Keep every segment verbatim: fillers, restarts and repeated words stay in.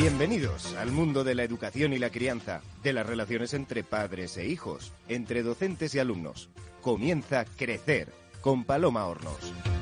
Bienvenidos al mundo de la educación y la crianza, de las relaciones entre padres e hijos, entre docentes y alumnos. Comienza Crecer con Paloma Hornos.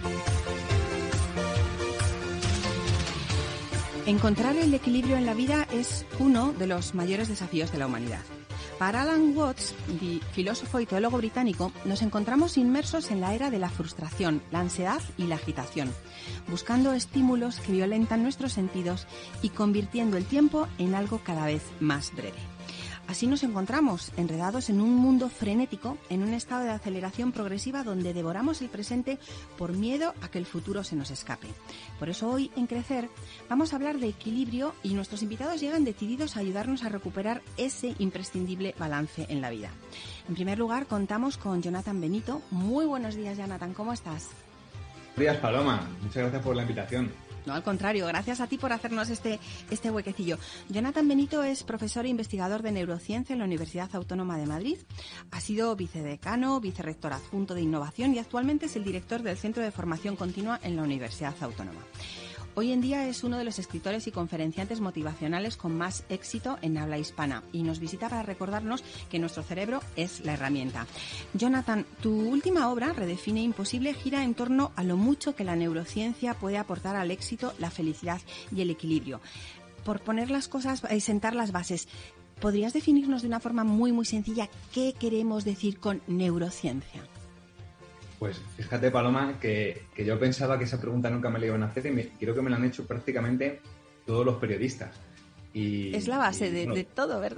Encontrar el equilibrio en la vida es uno de los mayores desafíos de la humanidad. Para Alan Watts, filósofo y teólogo británico, nos encontramos inmersos en la era de la frustración, la ansiedad y la agitación, buscando estímulos que violentan nuestros sentidos y convirtiendo el tiempo en algo cada vez más breve. Así nos encontramos enredados en un mundo frenético, en un estado de aceleración progresiva donde devoramos el presente por miedo a que el futuro se nos escape. Por eso hoy, en Crecer, vamos a hablar de equilibrio y nuestros invitados llegan decididos a ayudarnos a recuperar ese imprescindible balance en la vida. En primer lugar, contamos con Jonathan Benito. Muy buenos días, Jonathan, ¿cómo estás? Buenos días, Paloma. Muchas gracias por la invitación. No, al contrario, gracias a ti por hacernos este, este huequecillo. Jonathan Benito es profesor e investigador de neurociencia en la Universidad Autónoma de Madrid. Ha sido vicedecano, vicerrector adjunto de innovación y actualmente es el director del Centro de Formación Continua en la Universidad Autónoma. Hoy en día es uno de los escritores y conferenciantes motivacionales con más éxito en habla hispana y nos visita para recordarnos que nuestro cerebro es la herramienta. Jonathan, tu última obra, Redefine Imposible, gira en torno a lo mucho que la neurociencia puede aportar al éxito, la felicidad y el equilibrio. Por poner las cosas y sentar las bases, ¿podrías definirnos de una forma muy, muy sencilla qué queremos decir con neurociencia? Pues fíjate, Paloma, que, que yo pensaba que esa pregunta nunca me la iban a hacer y me, creo que me la han hecho prácticamente todos los periodistas. Y, es la base y, de, bueno, de todo, ¿verdad?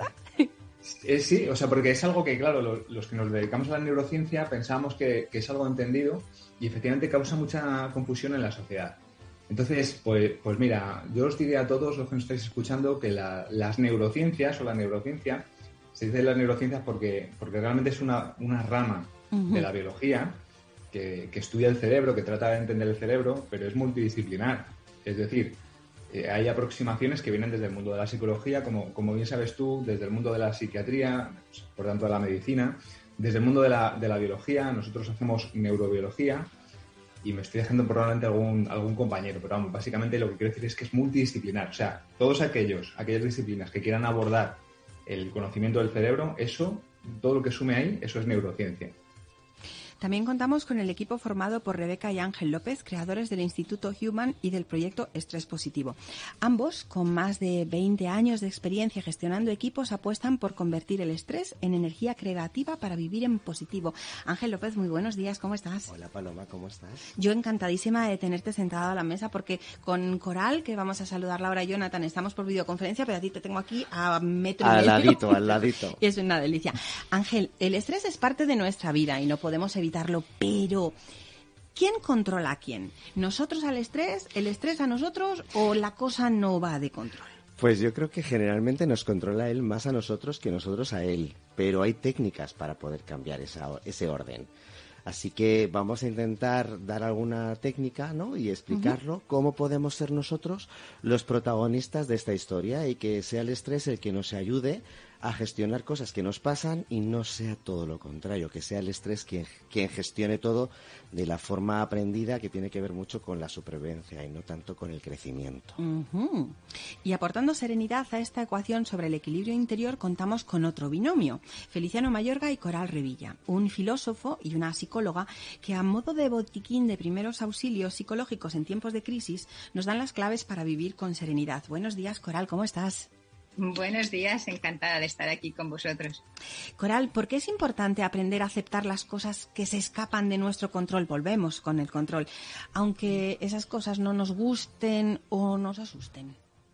Es, sí, o sea, porque es algo que, claro, los, los que nos dedicamos a la neurociencia pensamos que, que es algo entendido y efectivamente causa mucha confusión en la sociedad. Entonces, pues, pues mira, yo os diría a todos los que nos estáis escuchando que la, las neurociencias o la neurociencia, se dice las neurociencias porque, porque realmente es una, una rama uh-huh. de la biología Que, que estudia el cerebro, que trata de entender el cerebro, pero es multidisciplinar. Es decir, eh, hay aproximaciones que vienen desde el mundo de la psicología, como, como bien sabes tú, desde el mundo de la psiquiatría, por tanto de la medicina, desde el mundo de la, de la biología. Nosotros hacemos neurobiología y me estoy dejando probablemente algún, algún compañero, pero vamos, básicamente lo que quiero decir es que es multidisciplinar. O sea, todos aquellos, aquellas disciplinas que quieran abordar el conocimiento del cerebro, eso, todo lo que sume ahí, eso es neurociencia. También contamos con el equipo formado por Rebeca y Ángel López, creadores del Instituto Human y del proyecto Estrés Positivo. Ambos, con más de veinte años de experiencia gestionando equipos, apuestan por convertir el estrés en energía creativa para vivir en positivo. Ángel López, muy buenos días, ¿cómo estás? Hola, Paloma, ¿cómo estás? Yo encantadísima de tenerte sentado a la mesa porque con Coral, que vamos a saludarla ahora, Jonathan, estamos por videoconferencia, pero a ti te tengo aquí a metro y medio. Al ladito, al ladito. Y es una delicia. Ángel, el estrés es parte de nuestra vida y no podemos evitar evitarlo, pero ¿quién controla a quién? ¿Nosotros al estrés, el estrés a nosotros o la cosa no va de control? Pues yo creo que generalmente nos controla él más a nosotros que nosotros a él, pero hay técnicas para poder cambiar esa, ese orden. Así que vamos a intentar dar alguna técnica, ¿no? Y explicarlo, uh-huh. cómo podemos ser nosotros los protagonistas de esta historia y que sea el estrés el que nos ayude a gestionar cosas que nos pasan y no sea todo lo contrario, que sea el estrés quien, quien gestione todo de la forma aprendida, que tiene que ver mucho con la supervivencia y no tanto con el crecimiento. Uh-huh. Y aportando serenidad a esta ecuación sobre el equilibrio interior, contamos con otro binomio, Feliciano Mayorga y Coral Revilla, un filósofo y una psicóloga que a modo de botiquín de primeros auxilios psicológicos en tiempos de crisis nos dan las claves para vivir con serenidad. Buenos días, Coral, ¿cómo estás? Buenos días, encantada de estar aquí con vosotros. Coral, ¿por qué es importante aprender a aceptar las cosas que se escapan de nuestro control? Volvemos con el control, aunque esas cosas no nos gusten o nos asusten.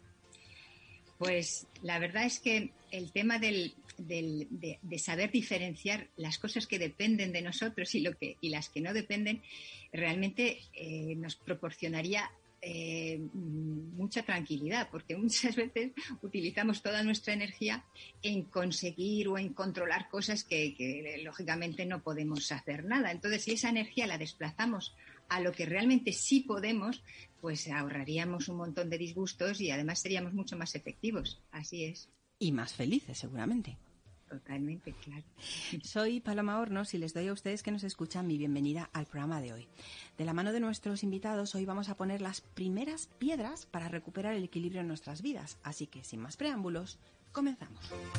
Pues la verdad es que el tema del, del, de, de saber diferenciar las cosas que dependen de nosotros y, lo que, y las que no dependen, realmente eh, nos proporcionaría Eh, mucha tranquilidad, porque muchas veces utilizamos toda nuestra energía en conseguir o en controlar cosas que, que lógicamente no podemos hacer nada. Entonces, si esa energía la desplazamos a lo que realmente sí podemos, pues ahorraríamos un montón de disgustos y además seríamos mucho más efectivos. Así es. Y más felices, seguramente. Totalmente, claro. Soy Paloma Hornos y les doy a ustedes que nos escuchan mi bienvenida al programa de hoy. De la mano de nuestros invitados, hoy vamos a poner las primeras piedras para recuperar el equilibrio en nuestras vidas. Así que, sin más preámbulos, comenzamos.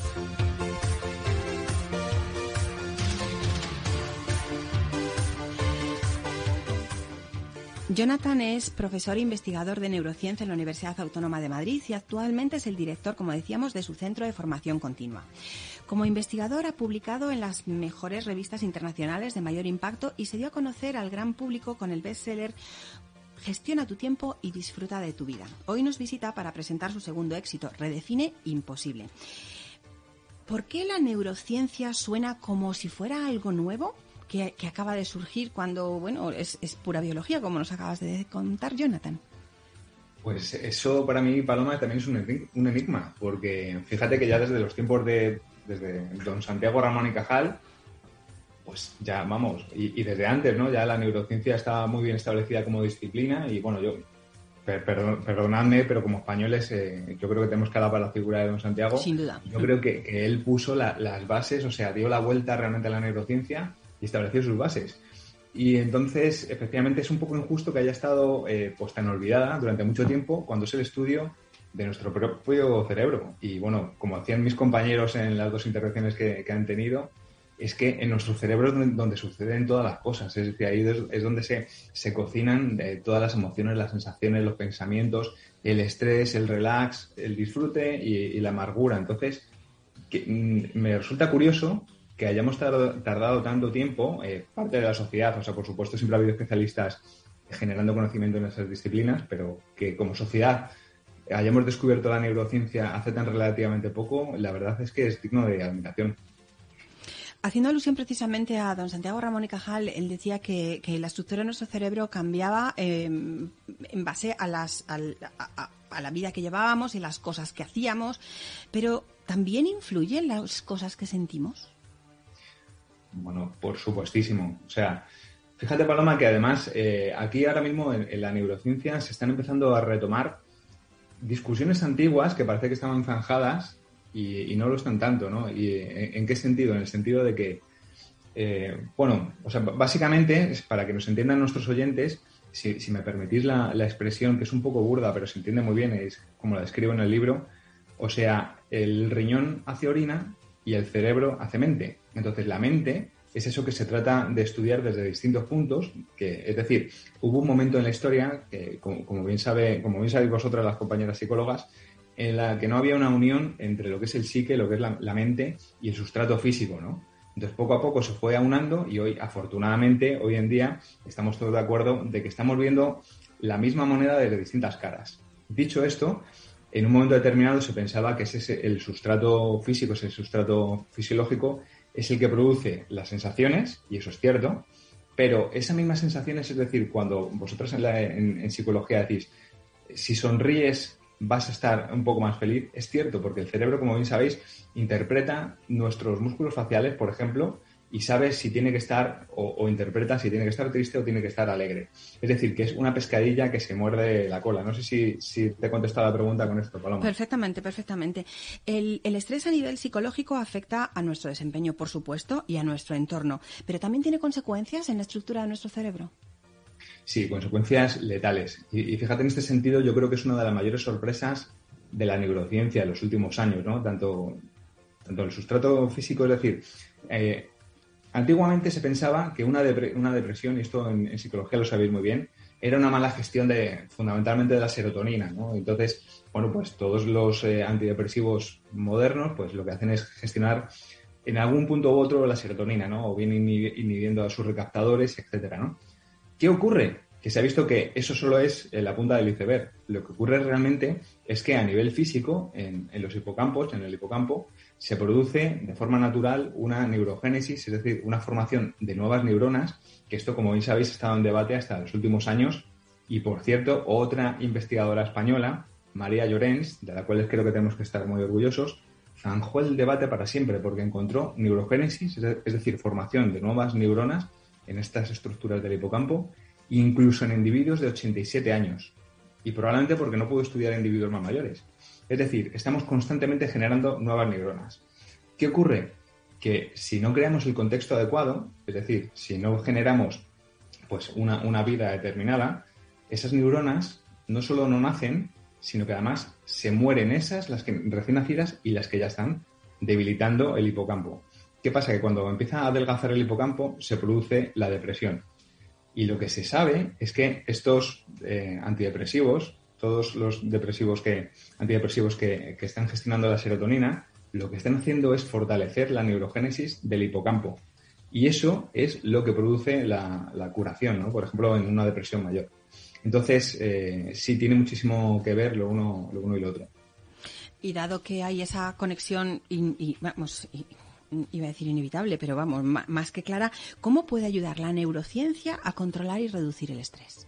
Jonathan es profesor e investigador de neurociencia en la Universidad Autónoma de Madrid y actualmente es el director, como decíamos, de su centro de formación continua. Como investigador ha publicado en las mejores revistas internacionales de mayor impacto y se dio a conocer al gran público con el bestseller Gestiona tu tiempo y disfruta de tu vida. Hoy nos visita para presentar su segundo éxito, Redefine Imposible. ¿Por qué la neurociencia suena como si fuera algo nuevo? Que, que acaba de surgir cuando, bueno, es, es pura biología, como nos acabas de contar, Jonathan. Pues eso para mí, Paloma, también es un, un enigma, porque fíjate que ya desde los tiempos de desde don Santiago Ramón y Cajal, pues ya vamos, y, y desde antes, ¿no? Ya la neurociencia estaba muy bien establecida como disciplina y bueno, yo, per, perdon, perdonadme, pero como españoles eh, yo creo que tenemos que alabar la figura de don Santiago. Sin duda. Yo creo que, que él puso la, las bases, o sea, dio la vuelta realmente a la neurociencia y estableció sus bases. Y entonces, efectivamente, es un poco injusto que haya estado eh, pues tan olvidada durante mucho tiempo cuando es el estudio de nuestro propio cerebro. Y bueno, como hacían mis compañeros en las dos intervenciones que, que han tenido, es que en nuestro cerebro es donde, donde suceden todas las cosas. Es decir, ahí es, es donde se, se cocinan eh, todas las emociones, las sensaciones, los pensamientos, el estrés, el relax, el disfrute y, y la amargura. Entonces, que, mm, me resulta curioso que hayamos tardado, tardado tanto tiempo, eh, parte de la sociedad, o sea, por supuesto siempre ha habido especialistas generando conocimiento en esas disciplinas, pero que como sociedad hayamos descubierto la neurociencia hace tan relativamente poco, la verdad es que es digno de admiración. Haciendo alusión precisamente a don Santiago Ramón y Cajal, él decía que, que la estructura de nuestro cerebro cambiaba eh, en base a, las, a, a, a la vida que llevábamos y las cosas que hacíamos, pero ¿también influyen las cosas que sentimos? Bueno, por supuestísimo. O sea, fíjate, Paloma, que además eh, aquí ahora mismo en, en la neurociencia se están empezando a retomar discusiones antiguas que parece que estaban zanjadas y, y no lo están tanto, ¿no? ¿Y en, en qué sentido? En el sentido de que, eh, bueno, o sea, básicamente, es para que nos entiendan nuestros oyentes, si, si me permitís la, la expresión, que es un poco burda, pero se entiende muy bien, es como la describo en el libro, o sea, el riñón hace orina y el cerebro hace mente. Entonces, la mente es eso que se trata de estudiar desde distintos puntos, que, es decir, hubo un momento en la historia, que, como, como bien sabe, como bien sabéis vosotras, las compañeras psicólogas, en la que no había una unión entre lo que es el psique, lo que es la, la mente y el sustrato físico, ¿no? Entonces, poco a poco se fue aunando y hoy, afortunadamente, hoy en día, estamos todos de acuerdo de que estamos viendo la misma moneda desde distintas caras. Dicho esto, en un momento determinado se pensaba que ese, el sustrato físico, ese sustrato fisiológico, es el que produce las sensaciones, y eso es cierto, pero esas mismas sensaciones, es decir, cuando vosotros en, la, en, en psicología decís, si sonríes vas a estar un poco más feliz, es cierto, porque el cerebro, como bien sabéis, interpreta nuestros músculos faciales, por ejemplo, y sabe si tiene que estar, o, o interpreta si tiene que estar triste o tiene que estar alegre. Es decir, que es una pescadilla que se muerde la cola. No sé si, si te he contestado la pregunta con esto, Paloma. Perfectamente, perfectamente. El, el estrés a nivel psicológico afecta a nuestro desempeño, por supuesto, y a nuestro entorno, pero también tiene consecuencias en la estructura de nuestro cerebro. Sí, consecuencias letales. Y, y fíjate, en este sentido, yo creo que es una de las mayores sorpresas de la neurociencia en los últimos años, ¿no? Tanto, tanto el sustrato físico, es decir, eh, antiguamente se pensaba que una, depre- una depresión, y esto en, en psicología lo sabéis muy bien, era una mala gestión de, fundamentalmente de la serotonina, ¿no? Entonces, bueno, pues todos los eh, antidepresivos modernos, pues lo que hacen es gestionar en algún punto u otro la serotonina, ¿no? O bien inhib- inhibiendo a sus recaptadores, etcétera, ¿no? ¿Qué ocurre? Que se ha visto que eso solo es la punta del iceberg. Lo que ocurre realmente es que a nivel físico, en, en los hipocampos, en el hipocampo, se produce de forma natural una neurogénesis, es decir, una formación de nuevas neuronas, que esto, como bien sabéis, ha estado en debate hasta los últimos años. Y, por cierto, otra investigadora española, María Llorens, de la cual creo que tenemos que estar muy orgullosos, zanjó el debate para siempre porque encontró neurogénesis, es decir, formación de nuevas neuronas en estas estructuras del hipocampo, incluso en individuos de ochenta y siete años. Y probablemente porque no puedo estudiar en individuos más mayores. Es decir, estamos constantemente generando nuevas neuronas. ¿Qué ocurre? que si no creamos el contexto adecuado, es decir, si no generamos pues una, una vida determinada, esas neuronas no solo no nacen, sino que además se mueren esas, las que recién nacidas y las que ya están, debilitando el hipocampo. ¿Qué pasa? Que cuando empieza a adelgazar el hipocampo se produce la depresión. Y lo que se sabe es que estos eh, antidepresivos, todos los depresivos que, antidepresivos que, que están gestionando la serotonina, lo que están haciendo es fortalecer la neurogénesis del hipocampo. Y eso es lo que produce la, la curación, ¿no? Por ejemplo, en una depresión mayor. Entonces, eh, sí tiene muchísimo que ver lo uno, lo uno y lo otro. Y dado que hay esa conexión, y, y, vamos, y, iba a decir inevitable, pero vamos, más que clara, ¿cómo puede ayudar la neurociencia a controlar y reducir el estrés?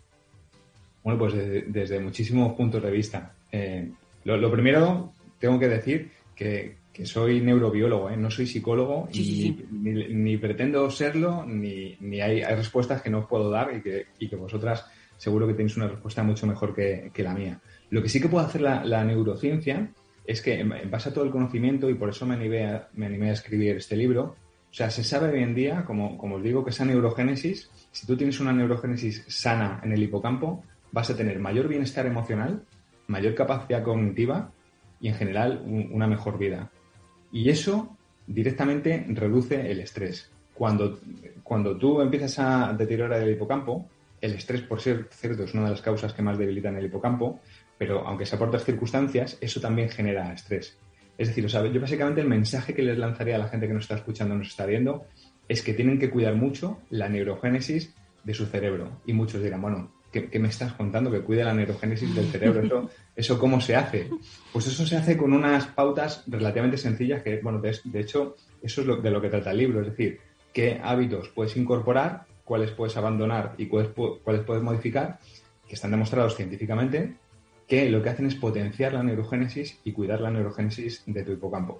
Bueno, pues desde, desde muchísimos puntos de vista. Eh, lo, lo primero, tengo que decir que, que soy neurobiólogo, ¿eh? No soy psicólogo, sí, sí, sí. Ni, ni, ni pretendo serlo, ni, ni hay, hay respuestas que no os puedo dar y que, y que vosotras seguro que tenéis una respuesta mucho mejor que, que la mía. Lo que sí que puede hacer la, la neurociencia es que, en, en base a todo el conocimiento, y por eso me animé, a, me animé a escribir este libro, o sea, se sabe hoy en día, como, como os digo, que esa neurogénesis, si tú tienes una neurogénesis sana en el hipocampo, vas a tener mayor bienestar emocional, mayor capacidad cognitiva y, en general, un, una mejor vida. Y eso directamente reduce el estrés. Cuando, cuando tú empiezas a deteriorar el hipocampo, el estrés, por ser cierto, es una de las causas que más debilitan el hipocampo, pero aunque sea por otras circunstancias, eso también genera estrés. Es decir, o sea, yo básicamente el mensaje que les lanzaría a la gente que nos está escuchando, nos está viendo, es que tienen que cuidar mucho la neurogénesis de su cerebro. Y muchos dirán, bueno, ¿qué, qué me estás contando? Que cuide la neurogénesis del cerebro. ¿Eso, ¿Eso cómo se hace? Pues eso se hace con unas pautas relativamente sencillas que, bueno, de, de hecho, eso es lo, de lo que trata el libro. Es decir, qué hábitos puedes incorporar, cuáles puedes abandonar y cuáles, cuáles puedes modificar, que están demostrados científicamente, que lo que hacen es potenciar la neurogénesis y cuidar la neurogénesis de tu hipocampo.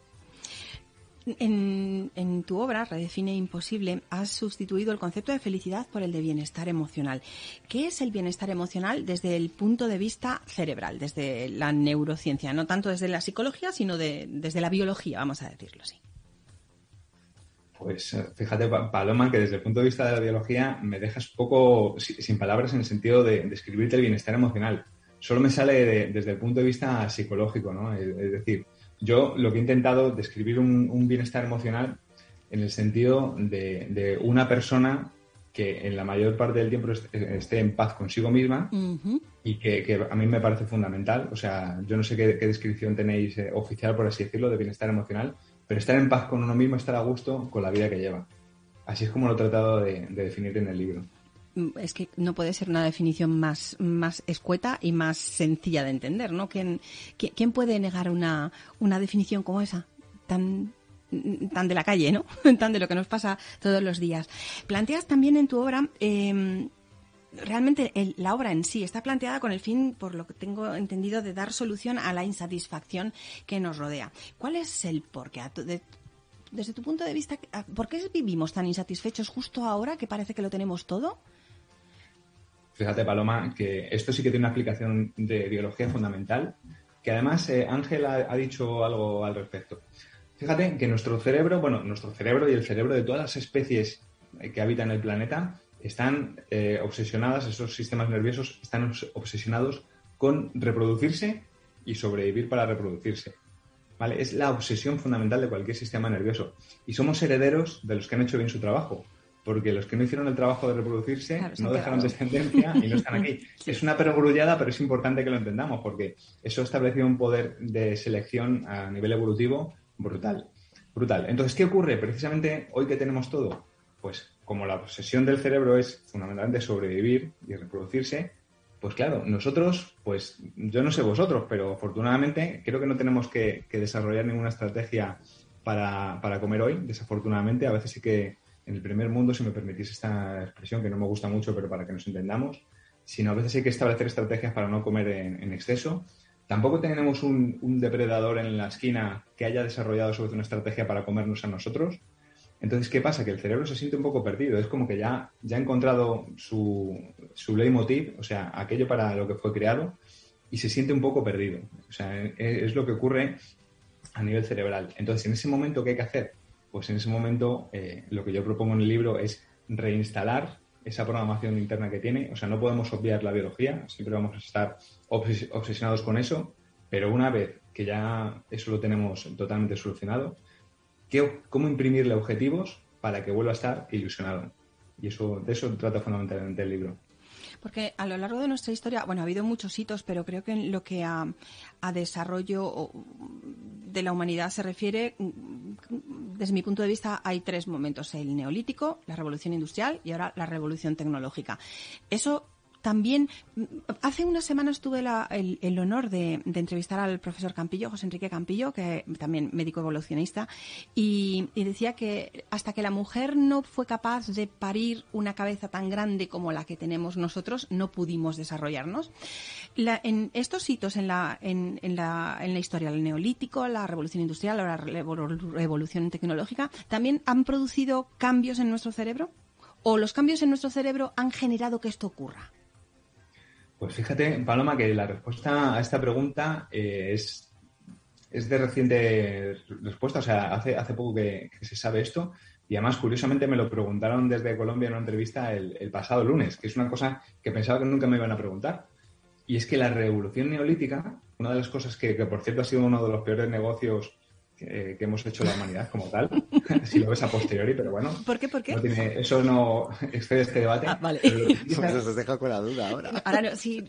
En, en tu obra, Redefine Imposible, has sustituido el concepto de felicidad por el de bienestar emocional. ¿Qué es el bienestar emocional desde el punto de vista cerebral, desde la neurociencia? No tanto desde la psicología, sino de, desde la biología, vamos a decirlo así. Pues fíjate, Paloma, que desde el punto de vista de la biología me dejas un poco sin palabras en el sentido de describirte el bienestar emocional. Solo me sale de, desde el punto de vista psicológico, ¿no? Es, es decir, yo lo que he intentado describir un, un bienestar emocional en el sentido de, de una persona que en la mayor parte del tiempo esté en paz consigo misma uh-huh. y que, que a mí me parece fundamental. O sea, yo no sé qué, qué descripción tenéis eh, oficial, por así decirlo, de bienestar emocional, pero estar en paz con uno mismo, estar a gusto con la vida que lleva. Así es como lo he tratado de, de definir en el libro. Es que no puede ser una definición más, más escueta y más sencilla de entender, ¿no? ¿Quién, quién puede negar una, una definición como esa? Tan, tan de la calle, ¿no? Tan de lo que nos pasa todos los días. Planteas también en tu obra... Eh, realmente el, la obra en sí está planteada con el fin, por lo que tengo entendido, de dar solución a la insatisfacción que nos rodea. ¿Cuál es el porqué? De, desde tu punto de vista, ¿por qué vivimos tan insatisfechos justo ahora que parece que lo tenemos todo? Fíjate, Paloma, que esto sí que tiene una aplicación de biología fundamental, que además eh, Ángel ha, ha dicho algo al respecto. Fíjate que nuestro cerebro, bueno, nuestro cerebro y el cerebro de todas las especies que habitan el planeta están eh, obsesionadas, esos sistemas nerviosos están obsesionados con reproducirse y sobrevivir para reproducirse. ¿Vale? Es la obsesión fundamental de cualquier sistema nervioso. Y somos herederos de los que han hecho bien su trabajo, porque los que no hicieron el trabajo de reproducirse claro, no dejaron descendencia y no están aquí. Sí. Es una perogrullada, pero es importante que lo entendamos, porque eso ha establecido un poder de selección a nivel evolutivo brutal. Brutal. Entonces, ¿qué ocurre? Precisamente hoy que tenemos todo, pues como la obsesión del cerebro es fundamentalmente sobrevivir y reproducirse, pues claro, nosotros, pues yo no sé vosotros, pero afortunadamente creo que no tenemos que, que desarrollar ninguna estrategia para, para comer hoy, desafortunadamente. A veces sí que en el primer mundo, si me permitís esta expresión, que no me gusta mucho, pero para que nos entendamos, sino a veces hay que establecer estrategias para no comer en, en exceso. Tampoco tenemos un, un depredador en la esquina que haya desarrollado sobre una estrategia para comernos a nosotros. Entonces, ¿qué pasa? Que el cerebro se siente un poco perdido. Es como que ya, ya ha encontrado su, su leitmotiv, o sea, aquello para lo que fue creado, y se siente un poco perdido. O sea, es, es lo que ocurre a nivel cerebral. Entonces, en ese momento, ¿qué hay que hacer? pues en ese momento eh, lo que yo propongo en el libro es reinstalar esa programación interna que tiene. O sea, no podemos obviar la biología, siempre vamos a estar obses- obsesionados con eso, pero una vez que ya eso lo tenemos totalmente solucionado, ¿qué, ¿cómo imprimirle objetivos para que vuelva a estar ilusionado? Y eso, de eso trata fundamentalmente el libro. Porque a lo largo de nuestra historia, bueno, ha habido muchos hitos, pero creo que en lo que a, a desarrollo de la humanidad se refiere, desde mi punto de vista, hay tres momentos: el neolítico, la revolución industrial y ahora la revolución tecnológica. Eso también, hace unas semanas tuve la, el, el honor de, de entrevistar al profesor Campillo, José Enrique Campillo, que también médico evolucionista, y, y decía que hasta que la mujer no fue capaz de parir una cabeza tan grande como la que tenemos nosotros, no pudimos desarrollarnos. La, en estos hitos en la, en, en, la, en la historia, el neolítico, la revolución industrial, la revolución tecnológica, ¿también han producido cambios en nuestro cerebro? ¿O los cambios en nuestro cerebro han generado que esto ocurra? Pues fíjate, Paloma, que la respuesta a esta pregunta eh, es, es de reciente respuesta. O sea, hace, hace poco que, que se sabe esto. Y además, curiosamente, me lo preguntaron desde Colombia en una entrevista el, el pasado lunes, que es una cosa que pensaba que nunca me iban a preguntar. Y es que la revolución neolítica, una de las cosas que, que por cierto, ha sido uno de los peores negocios que, que hemos hecho la humanidad como tal, si lo ves a posteriori, pero bueno. ¿Por qué? ¿Por qué? No tiene, eso no excede este debate. Ah, vale. Pues os dejo con la duda ahora. Ahora no, sí.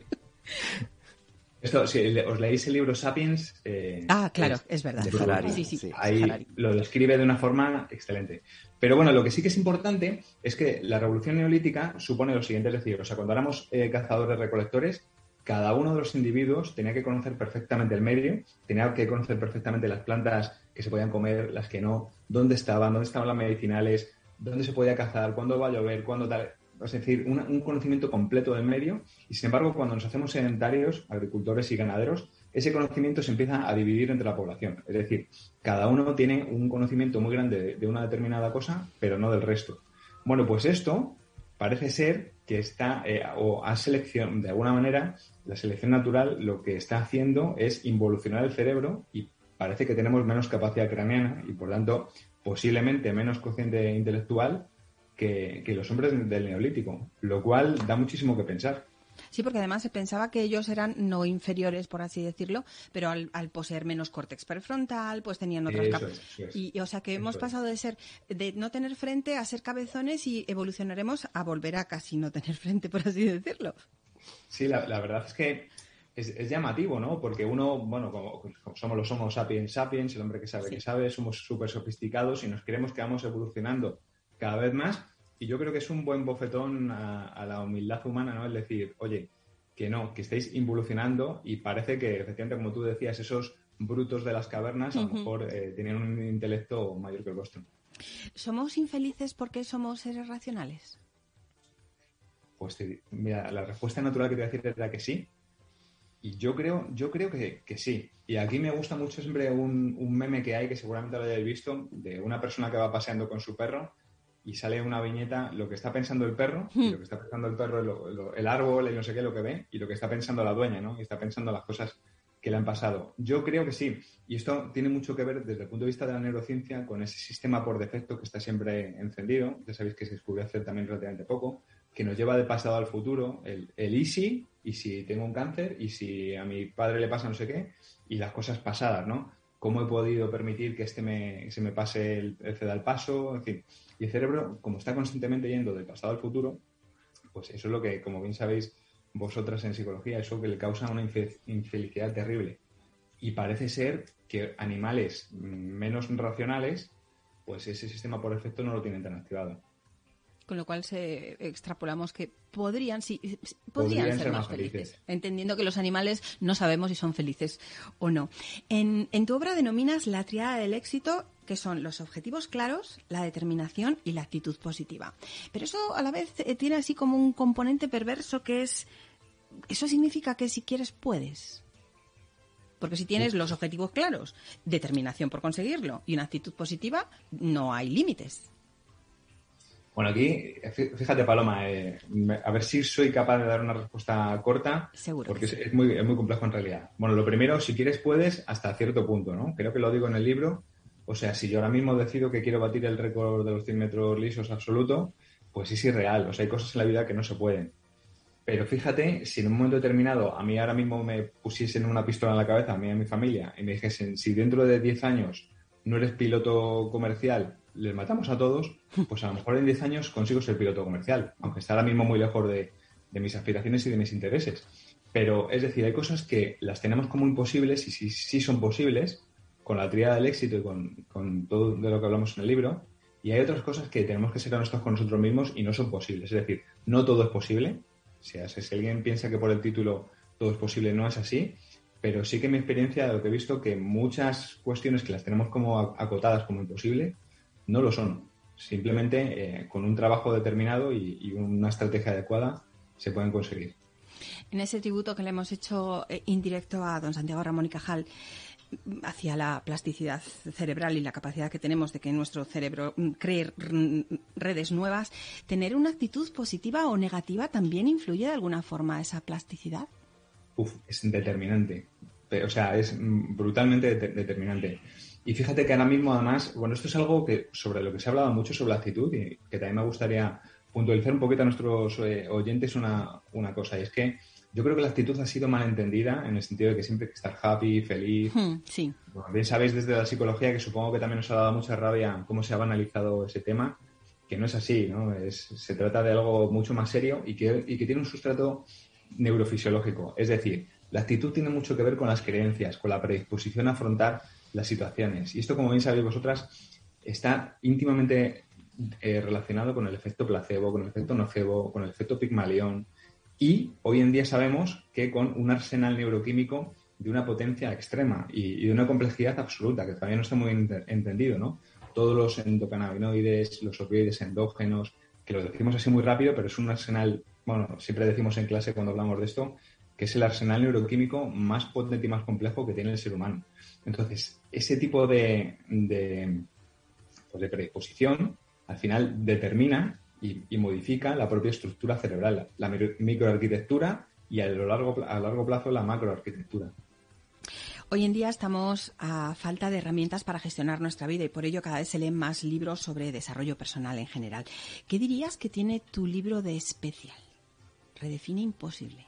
Esto, si os leéis el libro Sapiens... Eh, ah, claro, es, es verdad. De Harari. Sí, sí, sí. Ahí Harari. lo describe de una forma excelente. Pero bueno, lo que sí que es importante es que la revolución neolítica supone lo siguiente, es decir, o sea, cuando éramos eh, cazadores-recolectores, cada uno de los individuos tenía que conocer perfectamente el medio, tenía que conocer perfectamente las plantas que se podían comer, las que no, dónde estaban, dónde estaban las medicinales, dónde se podía cazar, cuándo va a llover, cuándo tal... Es decir, una, un conocimiento completo del medio. Y sin embargo, cuando nos hacemos sedentarios, agricultores y ganaderos, ese conocimiento se empieza a dividir entre la población. Es decir, cada uno tiene un conocimiento muy grande de, de una determinada cosa, pero no del resto. Bueno, pues esto parece ser que está, eh, o a selección, de alguna manera, la selección natural lo que está haciendo es involucionar el cerebro y parece que tenemos menos capacidad craneana y, por tanto, posiblemente menos cociente intelectual que, que los hombres del Neolítico, lo cual da muchísimo que pensar. Sí, porque además se pensaba que ellos eran no inferiores, por así decirlo, pero al, al poseer menos córtex prefrontal, pues tenían otras capas. Y, y o sea que hemos pasado de ser, de no tener frente a ser cabezones y evolucionaremos a volver a casi no tener frente, por así decirlo. Sí, la, la verdad es que es, es llamativo, ¿no? Porque uno, bueno, como, como somos los Homo sapiens sapiens, el hombre que sabe sí. que sabe, somos súper sofisticados y nos creemos que vamos evolucionando cada vez más. Y yo creo que es un buen bofetón a, a la humildad humana, ¿no? Es decir, oye, que no, que estáis involucionando y parece que, efectivamente, como tú decías, esos brutos de las cavernas a lo uh-huh. mejor eh, tienen un intelecto mayor que el vuestro. ¿Somos infelices porque somos seres racionales? Pues mira, la respuesta natural que te voy a decir es la que sí. Y yo creo, yo creo que, que sí. Y aquí me gusta mucho siempre un, un meme que hay, que seguramente lo hayáis visto, de una persona que va paseando con su perro y sale una viñeta, lo que está pensando el perro, y lo que está pensando el perro, lo, lo, el árbol y no sé qué, lo que ve, y lo que está pensando la dueña, ¿no? Y está pensando las cosas que le han pasado. Yo creo que sí. Y esto tiene mucho que ver desde el punto de vista de la neurociencia con ese sistema por defecto que está siempre encendido. Ya sabéis que se descubrió hace también relativamente poco, que nos lleva de pasado al futuro, el, el y si, y si tengo un cáncer, y si a mi padre le pasa no sé qué, y las cosas pasadas, ¿no? ¿Cómo he podido permitir que este me, se me pase el, el ceda al paso? En fin. Y el cerebro, como está constantemente yendo del pasado al futuro, pues eso es lo que, como bien sabéis vosotras en psicología, eso que le causa una infelicidad terrible. Y parece ser que animales menos racionales, pues ese sistema por defecto no lo tienen tan activado. Con lo cual se extrapolamos que podrían, sí, podrían, podrían ser, ser más más felices. felices, entendiendo que los animales no sabemos si son felices o no. En, en tu obra denominas la tríada del éxito, que son los objetivos claros, la determinación y la actitud positiva. Pero eso a la vez tiene así como un componente perverso que es, eso significa que si quieres puedes. Porque si tienes los objetivos claros, determinación por conseguirlo y una actitud positiva, no hay límites. Bueno, aquí, fíjate, Paloma, eh, a ver si soy capaz de dar una respuesta corta. Seguro. Porque es, es, muy, es muy complejo en realidad. Bueno, lo primero, si quieres puedes hasta cierto punto, ¿no? Creo que lo digo en el libro, O sea, si yo ahora mismo decido que quiero batir el récord de los cien metros lisos absoluto, pues es irreal. O sea, hay cosas en la vida que no se pueden. Pero fíjate, si en un momento determinado a mí ahora mismo me pusiesen una pistola en la cabeza, a mí y a mi familia, y me dijesen, si dentro de diez años no eres piloto comercial, les matamos a todos, pues a lo mejor en diez años consigo ser piloto comercial, aunque está ahora mismo muy lejos de, de mis aspiraciones y de mis intereses. Pero, es decir, hay cosas que las tenemos como imposibles y sí, sí son posibles, con la tríada del éxito y con, con todo de lo que hablamos en el libro, y hay otras cosas que tenemos que ser honestos con nosotros mismos y no son posibles. Es decir, no todo es posible. O sea, si alguien piensa que por el título todo es posible, no es así, pero sí que en mi experiencia, de lo que he visto, que muchas cuestiones que las tenemos como acotadas como imposible, no lo son. Simplemente eh, con un trabajo determinado y, y una estrategia adecuada se pueden conseguir. En ese tributo que le hemos hecho eh, indirecto a don Santiago Ramón y Cajal, hacia la plasticidad cerebral y la capacidad que tenemos de que nuestro cerebro cree redes nuevas, ¿tener una actitud positiva o negativa también influye de alguna forma esa plasticidad? Uf, es determinante. O sea, es brutalmente de- determinante. Y fíjate que ahora mismo, además, bueno, esto es algo que sobre lo que se ha hablado mucho sobre la actitud y que también me gustaría puntualizar un poquito a nuestros eh, oyentes una, una cosa, y es que yo creo que la actitud ha sido mal entendida en el sentido de que siempre hay que estar happy, feliz. Hmm, sí. Bueno, bien sabéis desde la psicología, que supongo que también os ha dado mucha rabia cómo se ha banalizado ese tema, que no es así, ¿no? Es, se trata de algo mucho más serio y que, y que tiene un sustrato neurofisiológico. Es decir, la actitud tiene mucho que ver con las creencias, con la predisposición a afrontar las situaciones. Y esto, como bien sabéis vosotras, está íntimamente eh, relacionado con el efecto placebo, con el efecto nocebo, con el efecto Pigmalión. Y hoy en día sabemos que con un arsenal neuroquímico de una potencia extrema y, y de una complejidad absoluta, que todavía no está muy ent- entendido, ¿no? Todos los endocannabinoides, los opioides endógenos, que lo decimos así muy rápido, pero es un arsenal, bueno, siempre decimos en clase cuando hablamos de esto, que es el arsenal neuroquímico más potente y más complejo que tiene el ser humano. Entonces, ese tipo de, de, pues de predisposición al final determina y, y modifica la propia estructura cerebral, la microarquitectura y a lo largo, a largo plazo la macroarquitectura. Hoy en día estamos a falta de herramientas para gestionar nuestra vida y por ello cada vez se leen más libros sobre desarrollo personal en general. ¿Qué dirías que tiene tu libro de especial? Redefine imposible.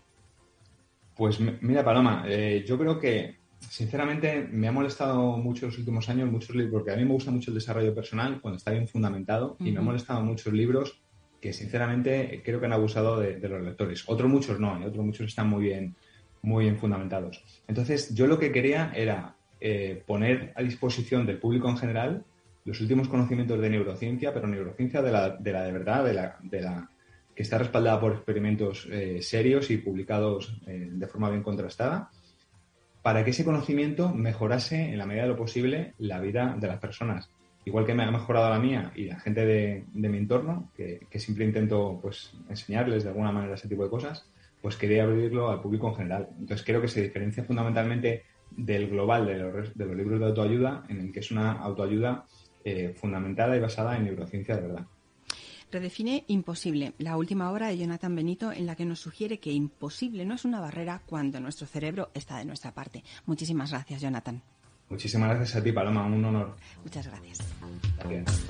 Pues mira, Paloma, eh, yo creo que sinceramente me ha molestado mucho los últimos años muchos libros, porque a mí me gusta mucho el desarrollo personal cuando está bien fundamentado, uh-huh. y me ha molestado muchos libros que sinceramente creo que han abusado de, de los lectores. Otros muchos no, ¿eh? Otros muchos están muy bien, muy bien fundamentados. Entonces, yo lo que quería era eh, poner a disposición del público en general los últimos conocimientos de neurociencia, pero neurociencia de la de, la de verdad, de la, de la que está respaldada por experimentos eh, serios y publicados eh, de forma bien contrastada, para que ese conocimiento mejorase en la medida de lo posible la vida de las personas. Igual que me ha mejorado la mía y la gente de, de mi entorno, que, que siempre intento pues enseñarles de alguna manera ese tipo de cosas, pues quería abrirlo al público en general. Entonces creo que se diferencia fundamentalmente del global de los, de los libros de autoayuda, en el que es una autoayuda eh, fundamentada y basada en neurociencia de verdad. Redefine imposible, la última obra de Jonathan Benito, en la que nos sugiere que imposible no es una barrera cuando nuestro cerebro está de nuestra parte. Muchísimas gracias, Jonathan. Muchísimas gracias a ti, Paloma, un honor. Muchas gracias. Gracias.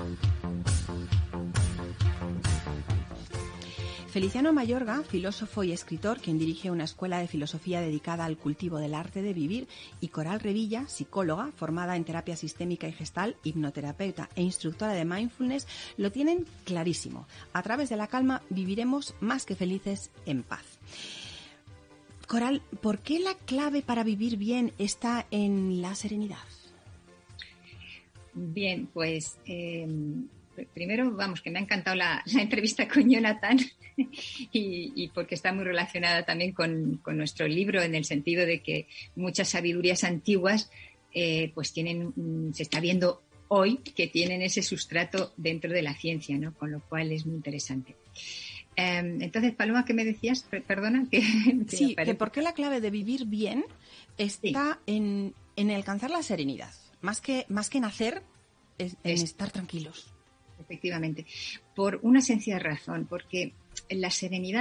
Feliciano Mayorga, filósofo y escritor, quien dirige una escuela de filosofía dedicada al cultivo del arte de vivir, y Coral Revilla, psicóloga, formada en terapia sistémica y gestal, hipnoterapeuta e instructora de mindfulness, lo tienen clarísimo. A través de la calma viviremos más que felices en paz. Coral, ¿por qué la clave para vivir bien está en la serenidad? Bien, pues eh, primero, vamos, que me ha encantado la, la entrevista con Jonathan y, y porque está muy relacionada también con, con nuestro libro, en el sentido de que muchas sabidurías antiguas eh, pues tienen, se está viendo hoy que tienen ese sustrato dentro de la ciencia, ¿no? Con lo cual es muy interesante. Entonces, Paloma, ¿qué me decías? Perdona. Que, que sí, que por qué la clave de vivir bien está sí. en, en alcanzar la serenidad, más que, más que en hacer, es, en es, estar tranquilos. Efectivamente, por una sencilla razón, porque la serenidad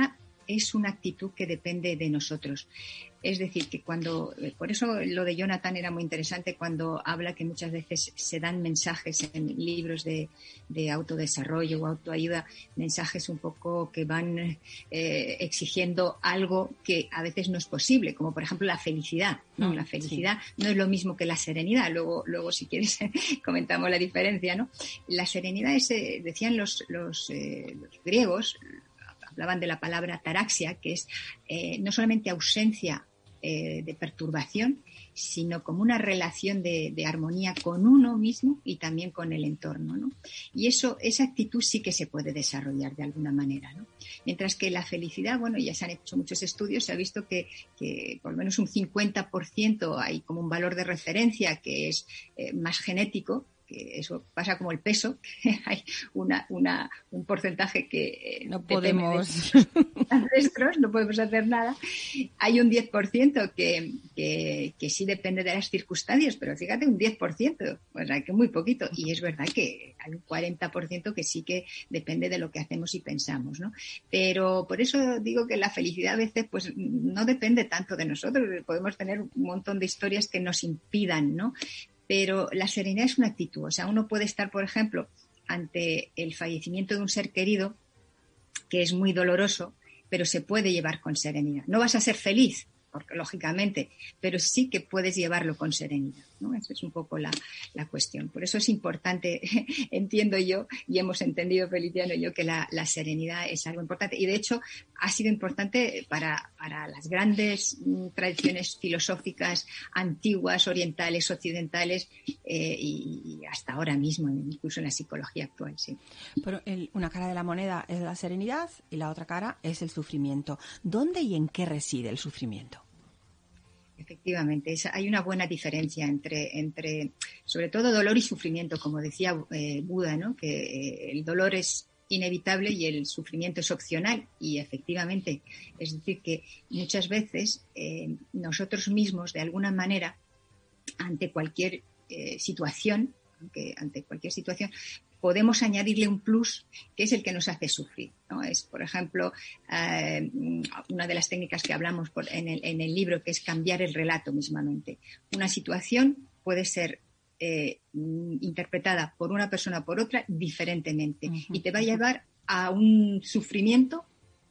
es una actitud que depende de nosotros. Es decir, que cuando, por eso lo de Jonathan era muy interesante cuando habla que muchas veces se dan mensajes en libros de, de autodesarrollo o autoayuda, mensajes un poco que van eh, exigiendo algo que a veces no es posible, como por ejemplo la felicidad, ¿no? La felicidad sí. No es lo mismo que la serenidad. Luego, luego si quieres, comentamos la diferencia, ¿no? La serenidad es, eh, decían los, los, eh, los griegos, hablaban de la palabra taraxia, que es eh, no solamente ausencia eh, de perturbación, sino como una relación de, de armonía con uno mismo y también con el entorno, ¿no? Y eso, esa actitud sí que se puede desarrollar de alguna manera, ¿no? Mientras que la felicidad, bueno, ya se han hecho muchos estudios, se ha visto que, que por lo menos un cincuenta por ciento hay como un valor de referencia que es eh, más genético, que eso pasa como el peso, que hay una, una, un porcentaje que no podemos de ancestros, no podemos hacer nada. Hay un diez por ciento que, que, que sí depende de las circunstancias, pero fíjate, un diez por ciento, o sea, que muy poquito. Y es verdad que hay un cuarenta por ciento que sí que depende de lo que hacemos y pensamos, ¿no? Pero por eso digo que la felicidad a veces pues no depende tanto de nosotros. Podemos tener un montón de historias que nos impidan, ¿no? Pero la serenidad es una actitud. O sea, uno puede estar, por ejemplo, ante el fallecimiento de un ser querido, que es muy doloroso, pero se puede llevar con serenidad. No vas a ser feliz, porque lógicamente, pero sí que puedes llevarlo con serenidad, ¿no? Esa es un poco la, la cuestión. Por eso es importante, entiendo yo, y hemos entendido Feliciano y yo, que la, la serenidad es algo importante. Y de hecho ha sido importante para, para las grandes mm, tradiciones filosóficas antiguas, orientales, occidentales, eh, y, y hasta ahora mismo, incluso en la psicología actual, sí. Pero el, una cara de la moneda es la serenidad y la otra cara es el sufrimiento. ¿Dónde y en qué reside el sufrimiento? Efectivamente, esa, hay una buena diferencia entre, entre, sobre todo, dolor y sufrimiento, como decía eh, Buda, ¿no? Que eh, el dolor es inevitable y el sufrimiento es opcional. Y efectivamente, es decir, que muchas veces eh, nosotros mismos, de alguna manera, ante cualquier eh, situación, aunque, ante cualquier situación, podemos añadirle un plus que es el que nos hace sufrir, ¿no? Es, por ejemplo, eh, una de las técnicas que hablamos por, en, el, en el libro, que es cambiar el relato mismamente. Una situación puede ser eh, interpretada por una persona o por otra diferentemente, uh-huh. y te va a llevar a un sufrimiento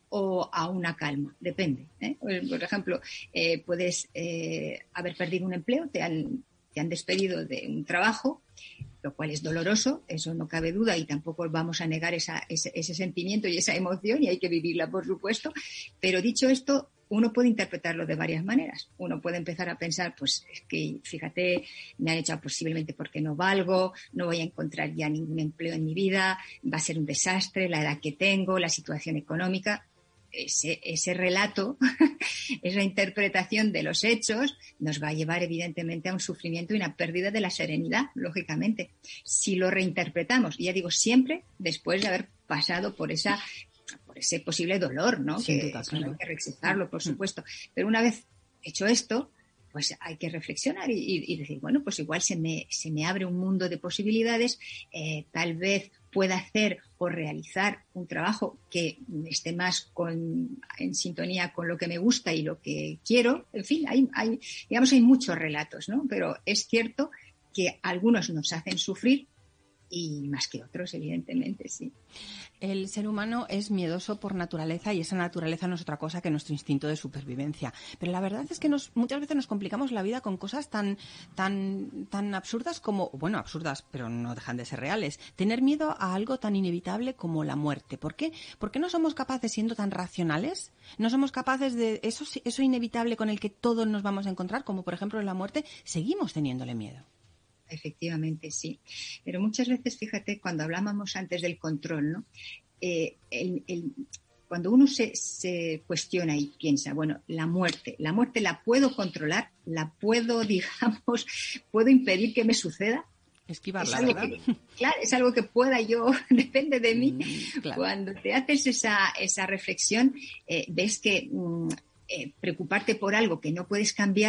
o a una calma, depende, ¿eh? Por ejemplo, eh, puedes eh, haber perdido un empleo, te han, te han despedido de un trabajo, lo cual es doloroso, eso no cabe duda, y tampoco vamos a negar esa, ese, ese sentimiento y esa emoción, y hay que vivirla, por supuesto. Pero dicho esto, uno puede interpretarlo de varias maneras. Uno puede empezar a pensar, pues es que, fíjate, me han echado posiblemente porque no valgo, no voy a encontrar ya ningún empleo en mi vida, va a ser un desastre, la edad que tengo, la situación económica. Ese, ese relato, esa interpretación de los hechos nos va a llevar evidentemente a un sufrimiento y una pérdida de la serenidad, lógicamente. Si lo reinterpretamos, y ya digo, siempre después de haber pasado por esa por ese posible dolor, ¿no? Sin que, duda, que claro. Hay que rechazarlo, por supuesto. Pero una vez hecho esto, pues hay que reflexionar y, y, y decir, bueno, pues igual se me, se me abre un mundo de posibilidades, eh, tal vez pueda hacer o realizar un trabajo que esté más con, en sintonía con lo que me gusta y lo que quiero. En fin, hay, hay, digamos, hay muchos relatos, ¿no? Pero es cierto que algunos nos hacen sufrir y más que otros, evidentemente, sí. El ser humano es miedoso por naturaleza y esa naturaleza no es otra cosa que nuestro instinto de supervivencia. Pero la verdad es que nos, muchas veces nos complicamos la vida con cosas tan, tan, tan absurdas como, bueno, absurdas, pero no dejan de ser reales. Tener miedo a algo tan inevitable como la muerte. ¿Por qué? ¿Por qué no somos capaces, siendo tan racionales, no somos capaces de eso, eso inevitable con el que todos nos vamos a encontrar, como por ejemplo la muerte, seguimos teniéndole miedo? Efectivamente, sí. Pero muchas veces, fíjate, cuando hablábamos antes del control, ¿no? Eh, el, el, cuando uno se, se cuestiona y piensa, bueno, la muerte, la muerte la puedo controlar, la puedo, digamos, puedo impedir que me suceda. Esquivarla, es algo ¿verdad? Que, claro, es algo que pueda yo, depende de mí. Mm, claro. Cuando te haces esa, esa reflexión, eh, ves que mm, eh, preocuparte por algo que no puedes cambiar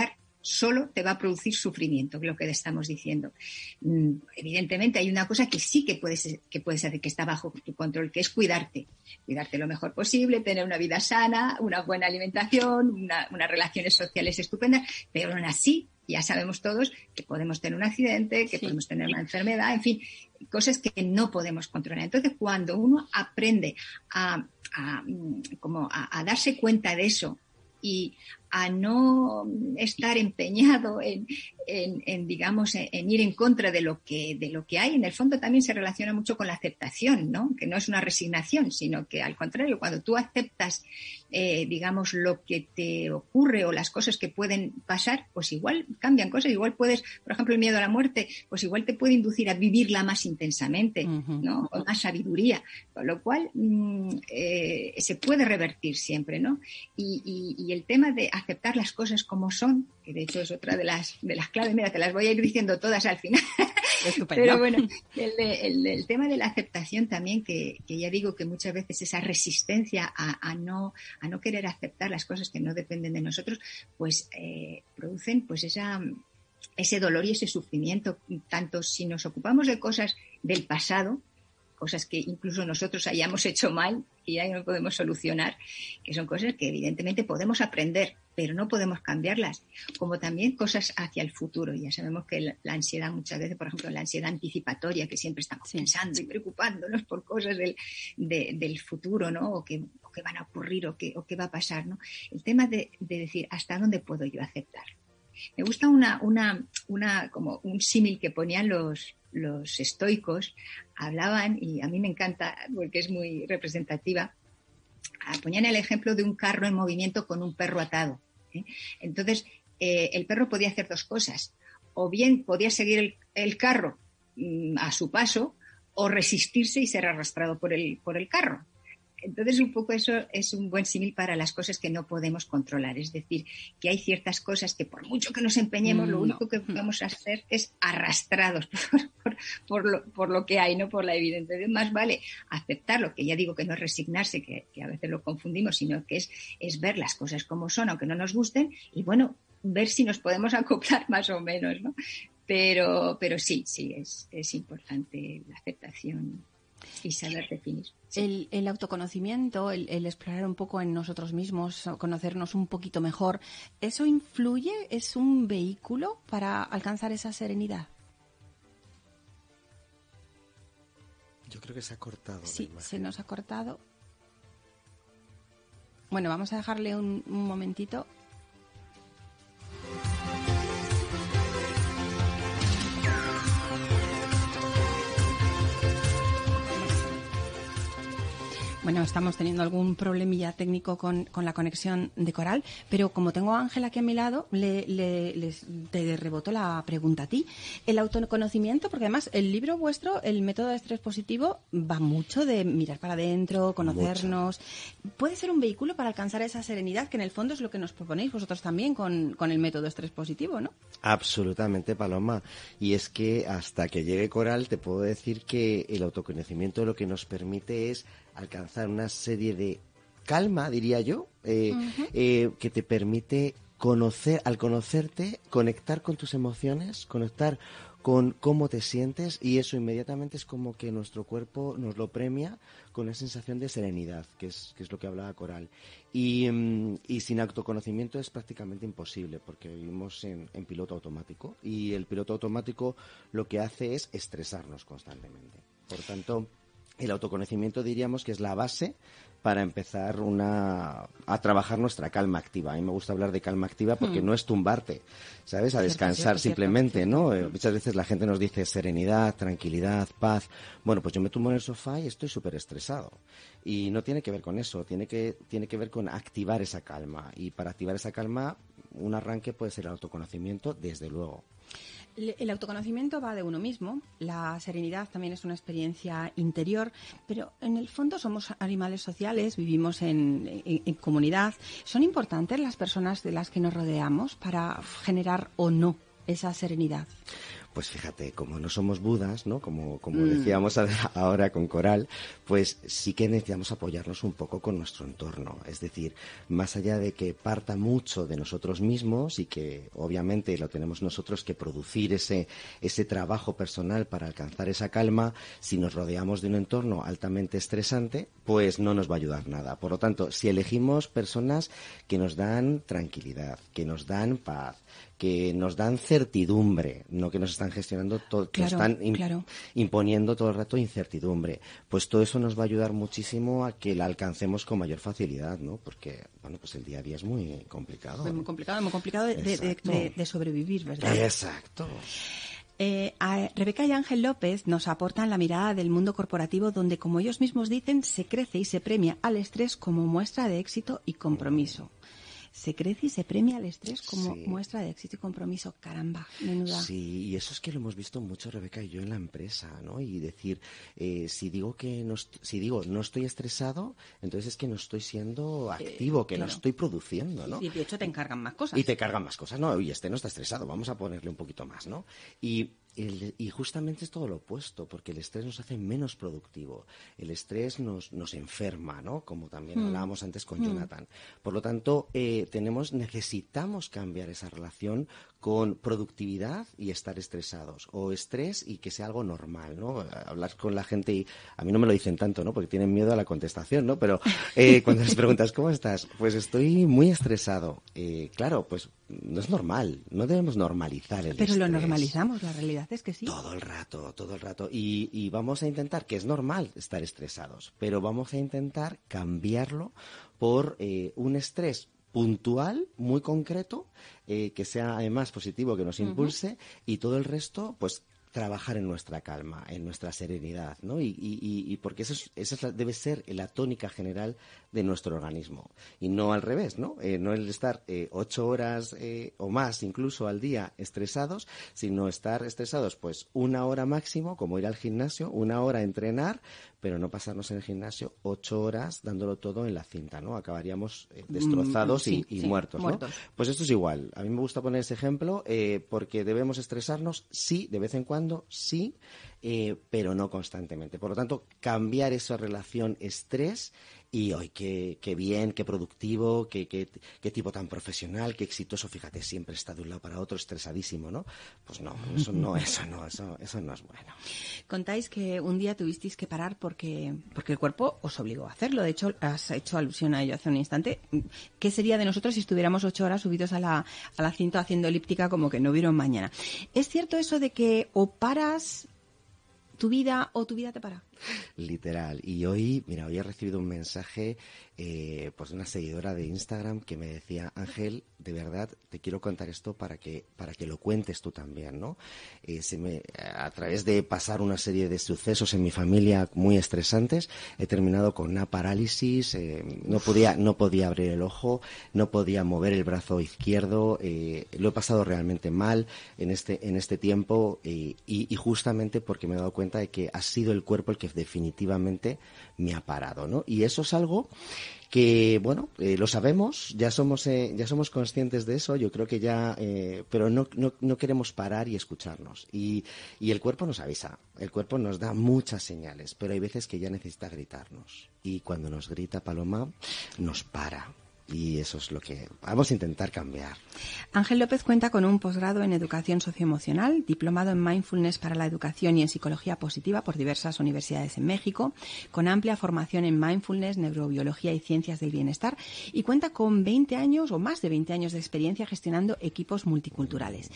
solo te va a producir sufrimiento, que es lo que estamos diciendo. Evidentemente hay una cosa que sí que puedes, que puedes hacer, que está bajo tu control, que es cuidarte. Cuidarte lo mejor posible, tener una vida sana, una buena alimentación, una, unas relaciones sociales estupendas, pero aún así ya sabemos todos que podemos tener un accidente, que sí. podemos tener una enfermedad, en fin, cosas que no podemos controlar. Entonces, cuando uno aprende a, a, como a, a darse cuenta de eso y a no estar empeñado en, en, en digamos, en, en ir en contra de lo que de lo que hay, en el fondo también se relaciona mucho con la aceptación, ¿no? Que no es una resignación, sino que al contrario, cuando tú aceptas, eh, digamos, lo que te ocurre o las cosas que pueden pasar, pues igual cambian cosas, igual puedes, por ejemplo, el miedo a la muerte, pues igual te puede inducir a vivirla más intensamente, ¿no? Con más sabiduría, con lo cual mmm, eh, se puede revertir siempre, ¿no? Y, y, y el tema de aceptar las cosas como son, que de hecho es otra de las de las claves, mira, te las voy a ir diciendo todas al final. Estupendo. Pero bueno, el, el, el tema de la aceptación también, que, que ya digo que muchas veces esa resistencia a, a no a no querer aceptar las cosas que no dependen de nosotros, pues eh, producen pues esa ese dolor y ese sufrimiento, tanto si nos ocupamos de cosas del pasado, cosas que incluso nosotros hayamos hecho mal y ya no podemos solucionar, que son cosas que evidentemente podemos aprender, pero no podemos cambiarlas, como también cosas hacia el futuro. Ya sabemos que la, la ansiedad muchas veces, por ejemplo, la ansiedad anticipatoria, que siempre estamos sí. pensando y preocupándonos por cosas del, de, del futuro, ¿no? O que, o que van a ocurrir o que, o que va a pasar, ¿no? El tema de, de decir, ¿hasta dónde puedo yo aceptar? Me gusta una, una, una, como un símil que ponían los, los estoicos, hablaban, y a mí me encanta porque es muy representativa, ponían el ejemplo de un carro en movimiento con un perro atado, ¿eh? Entonces, eh, el perro podía hacer dos cosas, o bien podía seguir el, el carro mm, a su paso, o resistirse y ser arrastrado por el, por el carro. Entonces, un poco eso es un buen símil para las cosas que no podemos controlar. Es decir, que hay ciertas cosas que por mucho que nos empeñemos, mm, lo único no. que podemos hacer es arrastrados por, por, por, lo, por lo que hay, no por la evidencia. Más vale aceptarlo, que ya digo que no es resignarse, que, que a veces lo confundimos, sino que es, es ver las cosas como son, aunque no nos gusten, y bueno, ver si nos podemos acoplar más o menos, ¿no? Pero, pero sí, sí, es, es importante la aceptación y saber definir. Sí. El, el autoconocimiento, el, el explorar un poco en nosotros mismos, conocernos un poquito mejor, ¿eso influye? ¿Es un vehículo para alcanzar esa serenidad? Yo creo que se ha cortado. Sí, se nos ha cortado. Bueno, vamos a dejarle un, un momentito. Bueno, estamos teniendo algún problemilla técnico con, con la conexión de Coral, pero como tengo a Ángela aquí a mi lado, le, le, les, te reboto la pregunta a ti. El autoconocimiento, porque además el libro vuestro, el método de estrés positivo, va mucho de mirar para adentro, conocernos. Mucho. ¿Puede ser un vehículo para alcanzar esa serenidad, que en el fondo es lo que nos proponéis vosotros también con, con el método de estrés positivo, ¿no? Absolutamente, Paloma. Y es que hasta que llegue Coral te puedo decir que el autoconocimiento lo que nos permite es alcanzar una serie de calma, diría yo, eh, uh-huh. eh, que te permite conocer, al conocerte, conectar con tus emociones, conectar con cómo te sientes, y eso inmediatamente es como que nuestro cuerpo nos lo premia con una sensación de serenidad, que es, que es lo que hablaba Coral. Y, y sin autoconocimiento es prácticamente imposible, porque vivimos en, en piloto automático, y el piloto automático lo que hace es estresarnos constantemente. Por tanto, el autoconocimiento diríamos que es la base para empezar una a trabajar nuestra calma activa. A mí me gusta hablar de calma activa porque hmm. no es tumbarte, ¿sabes? A descansar cierto, simplemente, cierto, ¿no? Cierto. Muchas veces la gente nos dice serenidad, tranquilidad, paz. Bueno, pues yo me tumbo en el sofá y estoy súper estresado. Y no tiene que ver con eso, tiene que, tiene que ver con activar esa calma. Y para activar esa calma, un arranque puede ser el autoconocimiento, desde luego. El autoconocimiento va de uno mismo, la serenidad también es una experiencia interior, pero en el fondo somos animales sociales, vivimos en, en, en comunidad. ¿Son importantes las personas de las que nos rodeamos para generar o no esa serenidad? Pues fíjate, como no somos budas, ¿no? Como, como mm. decíamos ahora con Coral, pues sí que necesitamos apoyarnos un poco con nuestro entorno. Es decir, más allá de que parta mucho de nosotros mismos y que obviamente lo tenemos nosotros que producir ese, ese trabajo personal para alcanzar esa calma, si nos rodeamos de un entorno altamente estresante, pues no nos va a ayudar nada. Por lo tanto, si elegimos personas que nos dan tranquilidad, que nos dan paz, que nos dan certidumbre, no que nos están gestionando todo, claro, nos están in, claro. imponiendo todo el rato incertidumbre. Pues todo eso nos va a ayudar muchísimo a que la alcancemos con mayor facilidad, ¿no? Porque, bueno, pues el día a día es muy complicado. Muy, muy complicado, muy complicado de, de, de, de sobrevivir, ¿verdad? Exacto. Eh, a Rebeca y Ángel López nos aportan la mirada del mundo corporativo donde, como ellos mismos dicen, se crece y se premia al estrés como muestra de éxito y compromiso. Se crece y se premia al estrés como sí. muestra de éxito y compromiso. Caramba, menuda. Sí, y eso es que lo hemos visto mucho Rebeca y yo en la empresa, ¿no? Y decir, eh, si digo que no, si digo no estoy estresado, entonces es que no estoy siendo activo, eh, que claro. no estoy produciendo, ¿no? Y de hecho te encargan más cosas. Y te cargan más cosas, ¿no? Y este no está estresado, vamos a ponerle un poquito más, ¿no? Y El, y justamente es todo lo opuesto, porque el estrés nos hace menos productivo. El estrés nos, nos enferma, ¿no? Como también mm. hablábamos antes con mm. Jonathan. Por lo tanto, eh, tenemos, necesitamos cambiar esa relación con productividad y estar estresados. O estrés y que sea algo normal, ¿no? Hablar con la gente y a mí no me lo dicen tanto, ¿no? Porque tienen miedo a la contestación, ¿no? Pero eh, cuando les preguntas, ¿cómo estás? Pues estoy muy estresado. Eh, claro, pues no es normal. No debemos normalizar el Pero estrés. Pero lo normalizamos, la realidad es que sí. Todo el rato, todo el rato. Y, y vamos a intentar, que es normal estar estresados, pero vamos a intentar cambiarlo por eh, un estrés puntual, muy concreto, eh, que sea además positivo, que nos impulse, uh-huh. y todo el resto, pues trabajar en nuestra calma, en nuestra serenidad, ¿no? Y, y, y porque eso es, esa debe ser la tónica general de nuestro organismo. Y no al revés, ¿no? Eh, no el estar eh, ocho horas eh, o más incluso al día estresados, sino estar estresados pues una hora máximo, como ir al gimnasio, una hora a entrenar, pero no pasarnos en el gimnasio ocho horas dándolo todo en la cinta, ¿no? Acabaríamos eh, destrozados mm, sí, y, y sí, muertos, ¿no? Muertos. Pues esto es igual. A mí me gusta poner ese ejemplo eh, porque debemos estresarnos, sí, de vez en cuando, sí, eh, pero no constantemente. Por lo tanto, cambiar esa relación estrés y hoy qué, qué bien, qué productivo, qué, qué, qué tipo tan profesional, qué exitoso, fíjate, siempre está de un lado para otro estresadísimo, ¿no? Pues no, eso no, eso no, eso, eso no es bueno. Contáis que un día tuvisteis que parar porque, porque el cuerpo os obligó a hacerlo. De hecho, has hecho alusión a ello hace un instante. ¿Qué sería de nosotros si estuviéramos ocho horas subidos a la, a la cinta haciendo elíptica como que no hubiera un mañana? ¿Es cierto eso de que o paras tu vida o tu vida te para? Literal. Y hoy, mira, hoy he recibido un mensaje eh, pues de una seguidora de Instagram que me decía, Ángel, de verdad te quiero contar esto para que para que lo cuentes tú también, ¿no? Eh, se me, a través de pasar una serie de sucesos en mi familia muy estresantes, he terminado con una parálisis, eh, no podía no podía abrir el ojo, no podía mover el brazo izquierdo, eh, lo he pasado realmente mal en este en este tiempo eh, y, y justamente porque me he dado cuenta de que ha sido el cuerpo el que definitivamente me ha parado, ¿no? Y eso es algo que, bueno, eh, lo sabemos, ya somos eh, ya somos conscientes de eso, yo creo que ya, eh, pero no, no, no queremos parar y escucharnos. Y, y el cuerpo nos avisa, el cuerpo nos da muchas señales, pero hay veces que ya necesita gritarnos. Y cuando nos grita Paloma, nos para. Y eso es lo que vamos a intentar cambiar. Ángel López cuenta con un posgrado en Educación Socioemocional, diplomado en Mindfulness para la Educación y en Psicología Positiva por diversas universidades en México, con amplia formación en Mindfulness, Neurobiología y Ciencias del Bienestar, y cuenta con veinte años o más de veinte años de experiencia gestionando equipos multiculturales.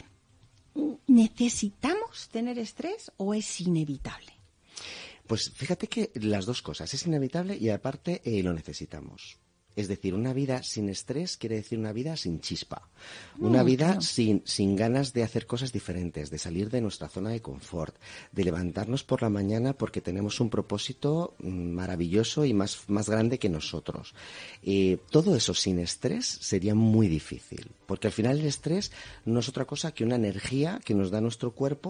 ¿Necesitamos tener estrés o es inevitable? Pues fíjate que las dos cosas, es inevitable y aparte eh, lo necesitamos. Es decir, una vida sin estrés quiere decir una vida sin chispa. Una mm, vida claro. sin, sin ganas de hacer cosas diferentes, de salir de nuestra zona de confort, de levantarnos por la mañana porque tenemos un propósito maravilloso y más, más grande que nosotros. Eh, todo eso sin estrés sería muy difícil, porque al final el estrés no es otra cosa que una energía que nos da nuestro cuerpo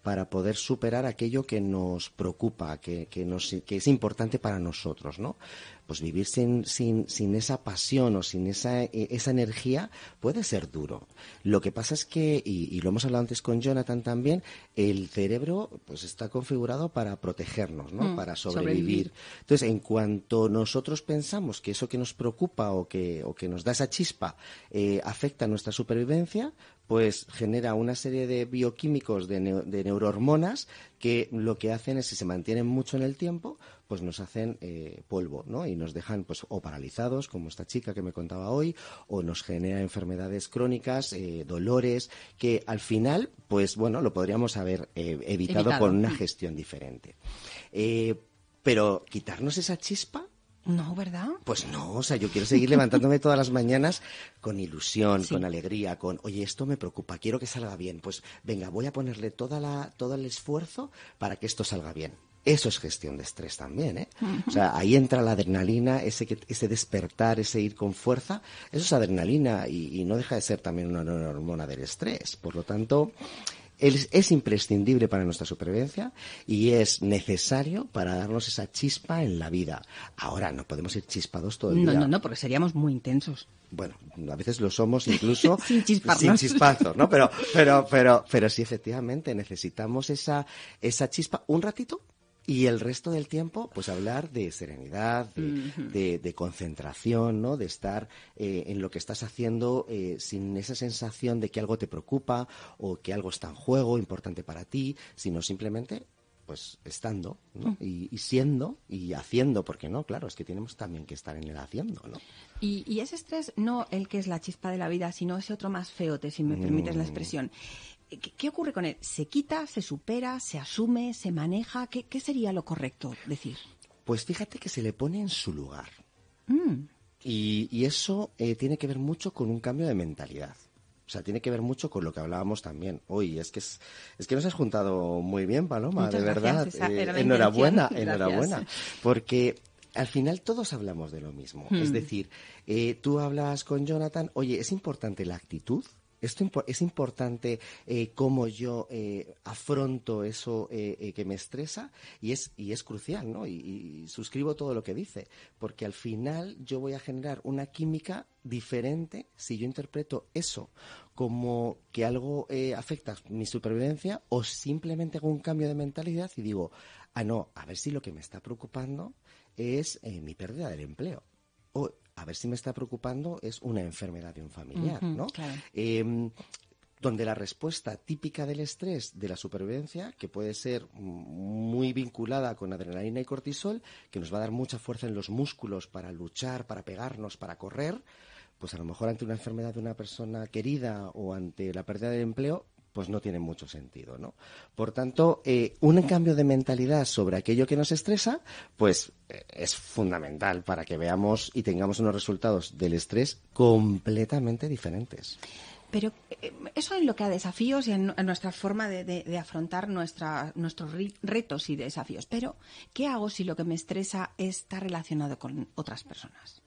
para poder superar aquello que nos preocupa, que, que, nos, que es importante para nosotros, ¿no? Pues vivir sin, sin, sin esa pasión o sin esa, esa energía puede ser duro. Lo que pasa es que, y, y lo hemos hablado antes con Jonathan también, el cerebro pues está configurado para protegernos, ¿no? Mm, para sobrevivir. sobrevivir. Entonces, en cuanto nosotros pensamos que eso que nos preocupa o que, o que nos da esa chispa eh, afecta a nuestra supervivencia, pues genera una serie de bioquímicos, de, neo, de neurohormonas, que lo que hacen es, si se mantienen mucho en el tiempo, pues nos hacen eh, polvo, ¿no? Y nos dejan pues o paralizados, como esta chica que me contaba hoy, o nos genera enfermedades crónicas, eh, dolores, que al final, pues bueno, lo podríamos haber eh, evitado, evitado con una gestión diferente. Eh, pero quitarnos esa chispa... No, ¿verdad? Pues no, o sea, yo quiero seguir levantándome todas las mañanas con ilusión, sí. con alegría, con, oye, esto me preocupa, quiero que salga bien. Pues venga, voy a ponerle toda la, todo el esfuerzo para que esto salga bien. Eso es gestión de estrés también, ¿eh? Uh-huh. O sea, ahí entra la adrenalina, ese, que, ese despertar, ese ir con fuerza. Eso es adrenalina y, y no deja de ser también una, una hormona del estrés. Por lo tanto... Es, es imprescindible para nuestra supervivencia y es necesario para darnos esa chispa en la vida. Ahora, no podemos ir chispados todo el no, día. No, no, porque seríamos muy intensos. Bueno, a veces lo somos incluso sin chisparnos. Sin chispazos, ¿no? Pero, pero, pero, pero sí, efectivamente, necesitamos esa, esa chispa un ratito. Y el resto del tiempo, pues hablar de serenidad, de, uh-huh. de, de concentración, ¿no? De estar eh, en lo que estás haciendo eh, sin esa sensación de que algo te preocupa o que algo está en juego, importante para ti, sino simplemente, pues, estando, ¿no? Uh-huh. Y, y siendo y haciendo, porque no, claro, es que tenemos también que estar en el haciendo, ¿no? Y, y ese estrés, no el que es la chispa de la vida, sino ese otro más feote, si me mm. permites la expresión. ¿Qué, ¿Qué ocurre con él? ¿Se quita, se supera, se asume, se maneja? ¿Qué, qué sería lo correcto decir? Pues fíjate que se le pone en su lugar. Mm. Y, y eso eh, tiene que ver mucho con un cambio de mentalidad. O sea, tiene que ver mucho con lo que hablábamos también hoy. Es que es, es que nos has juntado muy bien, Paloma, Muchas de verdad. Gracias, esa era la enhorabuena, intención. enhorabuena. Gracias. Porque al final todos hablamos de lo mismo. Hmm. Es decir, eh, tú hablas con Jonathan, oye, ¿es importante la actitud? Esto es importante eh, cómo yo eh, afronto eso eh, eh, que me estresa y es y es crucial, ¿no? Y, y suscribo todo lo que dice, porque al final yo voy a generar una química diferente si yo interpreto eso como que algo eh, afecta mi supervivencia o simplemente hago un cambio de mentalidad y digo, ah, no, a ver si lo que me está preocupando es eh, mi pérdida del empleo. O a ver si me está preocupando es una enfermedad de un familiar, uh-huh, ¿no? Claro. Eh, donde la respuesta típica del estrés, de la supervivencia, que puede ser muy vinculada con adrenalina y cortisol, que nos va a dar mucha fuerza en los músculos para luchar, para pegarnos, para correr, pues a lo mejor ante una enfermedad de una persona querida o ante la pérdida del empleo, pues no tiene mucho sentido, ¿no? Por tanto, eh, un cambio de mentalidad sobre aquello que nos estresa, pues eh, es fundamental para que veamos y tengamos unos resultados del estrés completamente diferentes. Pero eso en lo que a desafíos y en, en nuestra forma de, de, de afrontar nuestra, nuestros retos y desafíos. Pero, ¿qué hago si lo que me estresa está relacionado con otras personas?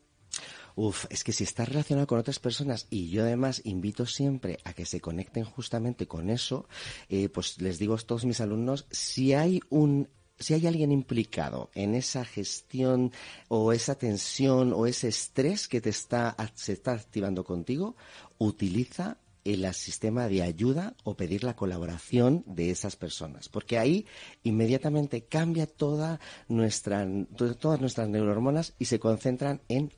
Uf, es que si está relacionado con otras personas y yo además invito siempre a que se conecten justamente con eso, eh, pues les digo a todos mis alumnos, si hay un si hay alguien implicado en esa gestión o esa tensión o ese estrés que te está se está activando contigo, utiliza el sistema de ayuda o pedir la colaboración de esas personas, porque ahí inmediatamente cambia toda nuestra, todas nuestras neurohormonas y se concentran en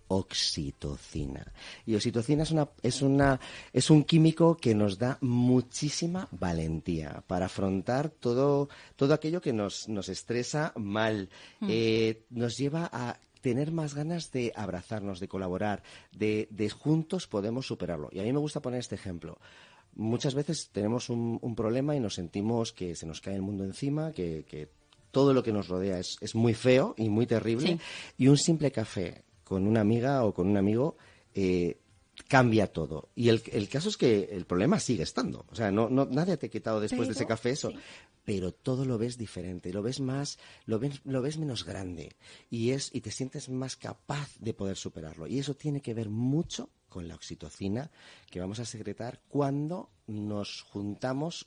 oxitocina. Y oxitocina es una, es una, es un químico que nos da muchísima valentía para afrontar todo, todo aquello que nos, nos estresa mal, mm. eh, nos lleva a tener más ganas de abrazarnos, de colaborar, de, de juntos podemos superarlo. Y a mí me gusta poner este ejemplo. Muchas veces tenemos un, un problema y nos sentimos que se nos cae el mundo encima, que, que todo lo que nos rodea es, es muy feo y muy terrible. Sí. Y un simple café con una amiga o con un amigo eh, cambia todo. Y el, el caso es que el problema sigue estando. O sea, no, no, nadie te ha quitado después Pero, de ese café eso. Sí. Pero todo lo ves diferente, lo ves más, lo ves, lo ves menos grande y es y te sientes más capaz de poder superarlo. Y eso tiene que ver mucho con la oxitocina que vamos a secretar cuando nos juntamos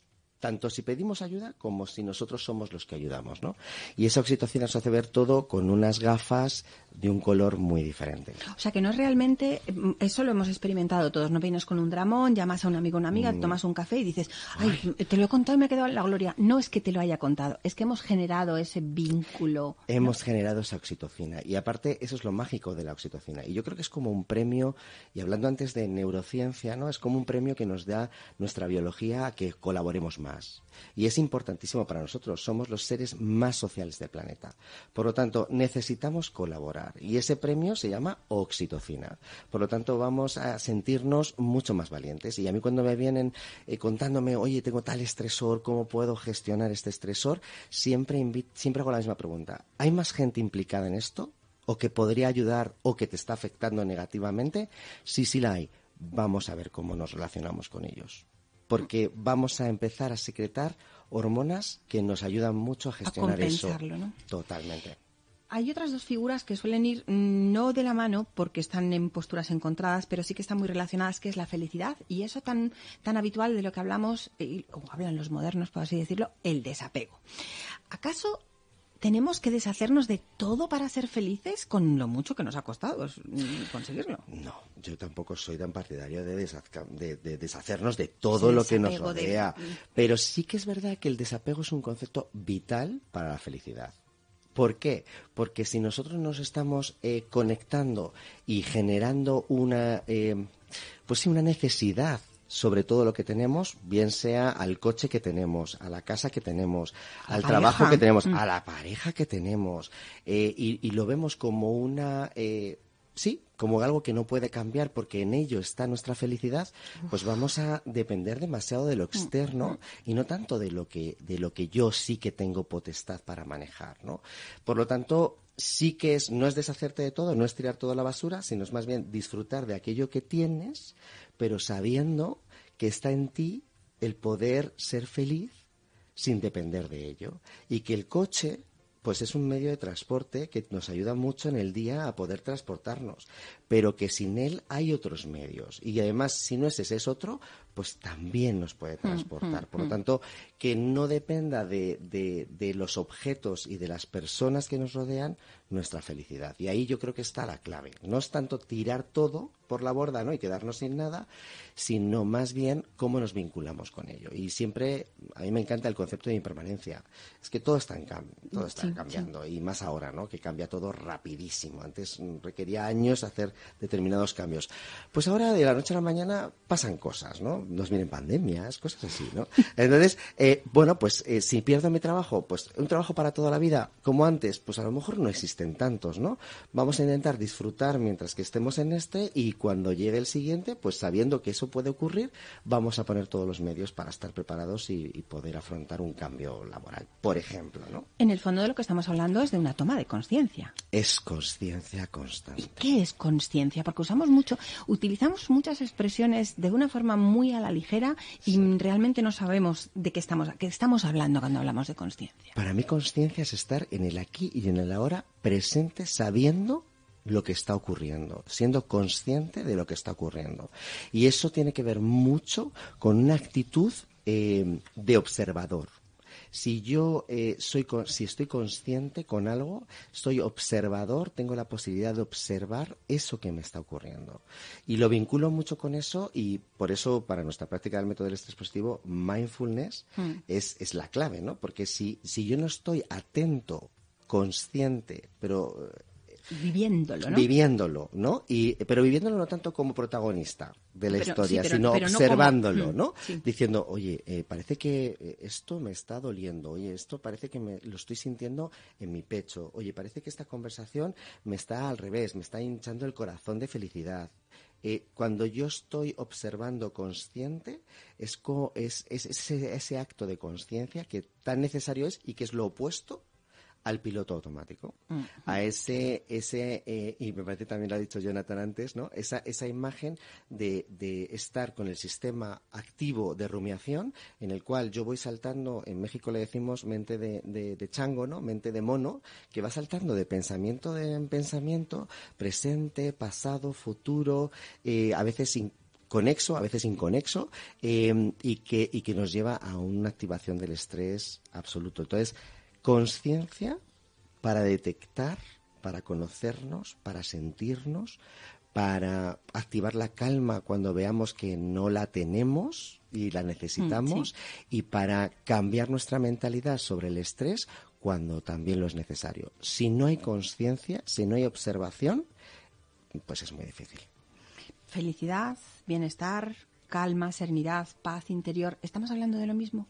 tanto si pedimos ayuda como si nosotros somos los que ayudamos, ¿no? Y esa oxitocina nos hace ver todo con unas gafas de un color muy diferente. O sea, que no es realmente, eso lo hemos experimentado todos, no vienes con un dramón, llamas a un amigo o una amiga, mm. tomas un café y dices, ay, ay, te lo he contado y me he quedado en la gloria. No es que te lo haya contado, es que hemos generado ese vínculo. Hemos ¿no? generado esa oxitocina y aparte eso es lo mágico de la oxitocina. Y yo creo que es como un premio, y hablando antes de neurociencia, ¿no? Es como un premio que nos da nuestra biología a que colaboremos más. Y es importantísimo para nosotros, somos los seres más sociales del planeta. Por lo tanto, necesitamos colaborar y ese premio se llama oxitocina. Por lo tanto, vamos a sentirnos mucho más valientes. Y a mí cuando me vienen eh, contándome, oye, tengo tal estresor, ¿cómo puedo gestionar este estresor? Siempre, invi- siempre hago la misma pregunta. ¿Hay más gente implicada en esto? ¿O que podría ayudar o que te está afectando negativamente? Sí, sí la hay. Vamos a ver cómo nos relacionamos con ellos. Porque vamos a empezar a secretar hormonas que nos ayudan mucho a gestionar a eso. ¿no? Totalmente. Hay otras dos figuras que suelen ir no de la mano porque están en posturas encontradas, pero sí que están muy relacionadas, que es la felicidad y eso tan tan habitual de lo que hablamos, o hablan los modernos, por así decirlo, el desapego. ¿Acaso tenemos que deshacernos de todo para ser felices con lo mucho que nos ha costado conseguirlo? No, yo tampoco soy tan partidario de, deshaca- de, de deshacernos de todo lo que nos rodea. De... Pero sí que es verdad que el desapego es un concepto vital para la felicidad. ¿Por qué? Porque si nosotros nos estamos eh, conectando y generando una, eh, pues sí, una necesidad sobre todo lo que tenemos, bien sea al coche que tenemos, a la casa que tenemos, al pareja. trabajo que tenemos, mm. a la pareja que tenemos, eh, y, y lo vemos como una... Eh, sí, como algo que no puede cambiar porque en ello está nuestra felicidad, pues vamos a depender demasiado de lo externo y no tanto de lo que de lo que yo sí que tengo potestad para manejar, ¿no? Por lo tanto, sí que es no es deshacerte de todo, no es tirar todo a la basura, sino es más bien disfrutar de aquello que tienes, pero sabiendo que está en ti el poder ser feliz sin depender de ello y que el coche pues es un medio de transporte que nos ayuda mucho en el día a poder transportarnos, pero que sin él hay otros medios. Y además, si no es ese, es otro, pues también nos puede transportar. Por lo tanto, que no dependa de, de, de los objetos y de las personas que nos rodean nuestra felicidad. Y ahí yo creo que está la clave. No es tanto tirar todo por la borda, ¿no?, y quedarnos sin nada, sino más bien cómo nos vinculamos con ello. Y siempre, a mí me encanta el concepto de impermanencia. Es que todo está, en cam- todo está sí, cambiando, sí. Y más ahora, ¿no?, que cambia todo rapidísimo. Antes requería años hacer determinados cambios. Pues ahora, de la noche a la mañana, pasan cosas, ¿no? Nos vienen pandemias, cosas así, ¿no? Entonces, eh, bueno, pues eh, si pierdo mi trabajo, pues un trabajo para toda la vida, como antes, pues a lo mejor no existen tantos, ¿no? Vamos a intentar disfrutar mientras que estemos en este y cuando llegue el siguiente, pues sabiendo que eso puede ocurrir, vamos a poner todos los medios para estar preparados y, y poder afrontar un cambio laboral, por ejemplo, ¿no? En el fondo de lo que estamos hablando es de una toma de conciencia. Es conciencia constante. ¿Y qué es conciencia? Porque usamos mucho, utilizamos muchas expresiones de una forma muy a la ligera y sí. realmente no sabemos de qué estamos, qué estamos hablando cuando hablamos de conciencia. Para mí conciencia es estar en el aquí y en el ahora, presente, sabiendo lo que está ocurriendo, siendo consciente de lo que está ocurriendo. Y eso tiene que ver mucho con una actitud eh, de observador. Si yo eh, soy, si estoy consciente con algo, soy observador, tengo la posibilidad de observar eso que me está ocurriendo. Y lo vinculo mucho con eso y por eso para nuestra práctica del método del estrés positivo, mindfulness mm. es, es la clave, ¿no? Porque si, si yo no estoy atento, consciente, pero... Viviéndolo, ¿no? Viviéndolo, ¿no? Y, pero viviéndolo no tanto como protagonista de la pero, historia, sí, pero, sino pero observándolo, no como... ¿no? Sí. Diciendo, oye, eh, parece que esto me está doliendo, oye, esto parece que me lo estoy sintiendo en mi pecho, oye, parece que esta conversación me está al revés, me está hinchando el corazón de felicidad. Eh, cuando yo estoy observando consciente, es, co- es, es ese, ese acto de conciencia que tan necesario es y que es lo opuesto al piloto automático, uh-huh. a ese, ese eh, y me parece también lo ha dicho Jonathan antes, ¿no? Esa, esa imagen de, de estar con el sistema activo de rumiación, en el cual yo voy saltando, en México le decimos mente de, de, de chango, ¿no? Mente de mono, que va saltando de pensamiento en pensamiento, presente, pasado, futuro, eh, a veces in, conexo, a veces inconexo, eh, y, que, y que nos lleva a una activación del estrés absoluto. Entonces, conciencia para detectar, para conocernos, para sentirnos, para activar la calma cuando veamos que no la tenemos y la necesitamos, sí. y para cambiar nuestra mentalidad sobre el estrés cuando también lo es necesario. Si no hay conciencia, si no hay observación, pues es muy difícil. Felicidad, bienestar, calma, serenidad, paz interior. ¿Estamos hablando de lo mismo?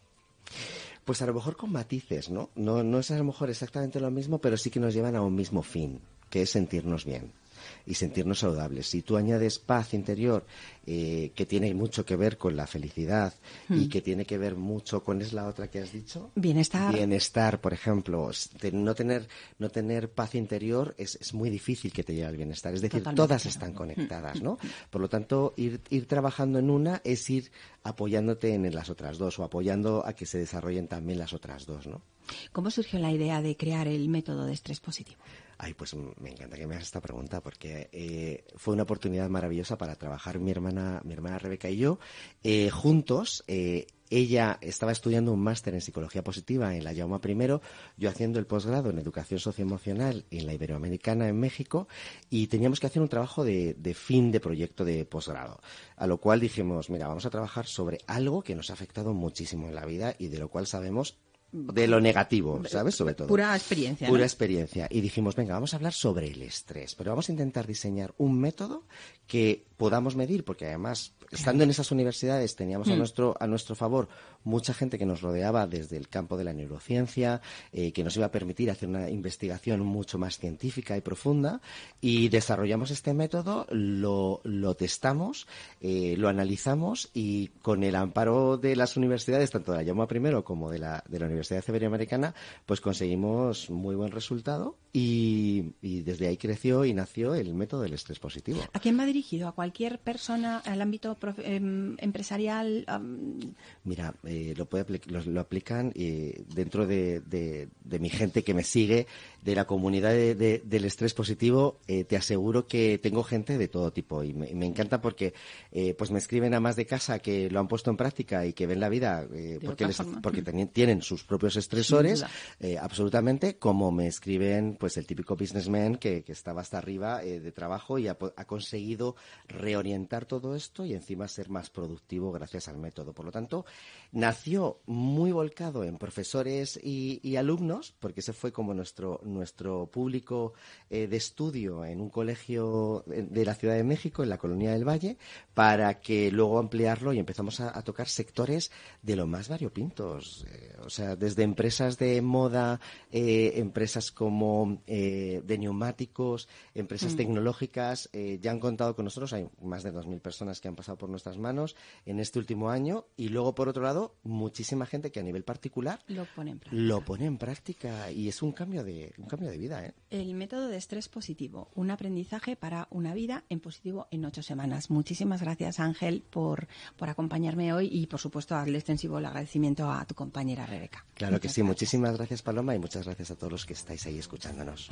Pues a lo mejor con matices, ¿no? No, no es a lo mejor exactamente lo mismo, pero sí que nos llevan a un mismo fin, que es sentirnos bien y sentirnos saludables. Si tú añades paz interior, eh, que tiene mucho que ver con la felicidad mm. y que tiene que ver mucho con, ¿es la otra que has dicho? Bienestar. Bienestar, por ejemplo. No tener, no tener paz interior es, es muy difícil que te lleve al bienestar. Es decir, totalmente, todas claro. están conectadas, ¿no? Por lo tanto, ir, ir trabajando en una es ir apoyándote en las otras dos o apoyando a que se desarrollen también las otras dos, ¿no? ¿Cómo surgió la idea de crear el método de estrés positivo? Ay, pues me encanta que me hagas esta pregunta porque eh, fue una oportunidad maravillosa para trabajar mi hermana, mi hermana Rebeca y yo eh, juntos. Eh, ella estaba estudiando un máster en psicología positiva en la Jaume primero, yo haciendo el posgrado en educación socioemocional en la Iberoamericana en México, y teníamos que hacer un trabajo de, de fin de proyecto de posgrado, a lo cual dijimos, mira, vamos a trabajar sobre algo que nos ha afectado muchísimo en la vida y de lo cual sabemos de lo negativo, ¿sabes? Sobre todo. Pura experiencia, Pura ¿no? experiencia. Y dijimos, venga, vamos a hablar sobre el estrés, pero vamos a intentar diseñar un método que podamos medir, porque además, estando en esas universidades, teníamos mm. a nuestro a nuestro favor mucha gente que nos rodeaba desde el campo de la neurociencia, eh, que nos iba a permitir hacer una investigación mucho más científica y profunda, y desarrollamos este método, lo, lo testamos, eh, lo analizamos, y con el amparo de las universidades, tanto de la Jaume primero como de la, de la Universidad Iberoamericana, pues conseguimos muy buen resultado, y, y desde ahí creció y nació el método del estrés positivo. ¿A quién va dirigido? ¿A cualquier persona al ámbito profe- eh, empresarial? Um... Mira, eh, lo, puede apli- lo, lo aplican eh, dentro de, de, de mi gente que me sigue, de la comunidad de, de, del estrés positivo. Eh, te aseguro que tengo gente de todo tipo, y me, me encanta porque eh, pues me escriben a más de casa que lo han puesto en práctica y que ven la vida eh, porque, les, porque ten, tienen sus propios estresores, eh, absolutamente, como me escriben pues el típico businessman que, que estaba hasta arriba eh, de trabajo y ha, ha conseguido reorientar todo esto y encima ser más productivo gracias al método. Por lo tanto, nació muy volcado en profesores y, y alumnos, porque ese fue como nuestro, nuestro público eh, de estudio en un colegio de la Ciudad de México, en la Colonia del Valle, para que luego ampliarlo, y empezamos a, a tocar sectores de lo más variopintos. Eh, o sea, desde empresas de moda, eh, empresas como eh, de neumáticos, empresas mm. tecnológicas, eh, ya han contado con nosotros. Hay más de dos mil personas que han pasado por nuestras manos en este último año, y luego, por otro lado, muchísima gente que a nivel particular lo pone en práctica, lo pone en práctica y es un cambio de, un cambio de vida, ¿eh? El método de estrés positivo, un aprendizaje para una vida en positivo en ocho semanas. Muchísimas gracias, Ángel, por, por acompañarme hoy, y, por supuesto, darle extensivo el agradecimiento a tu compañera Rebeca. Claro muchas que sí. Gracias. Muchísimas gracias, Paloma, y muchas gracias a todos los que estáis ahí escuchándonos.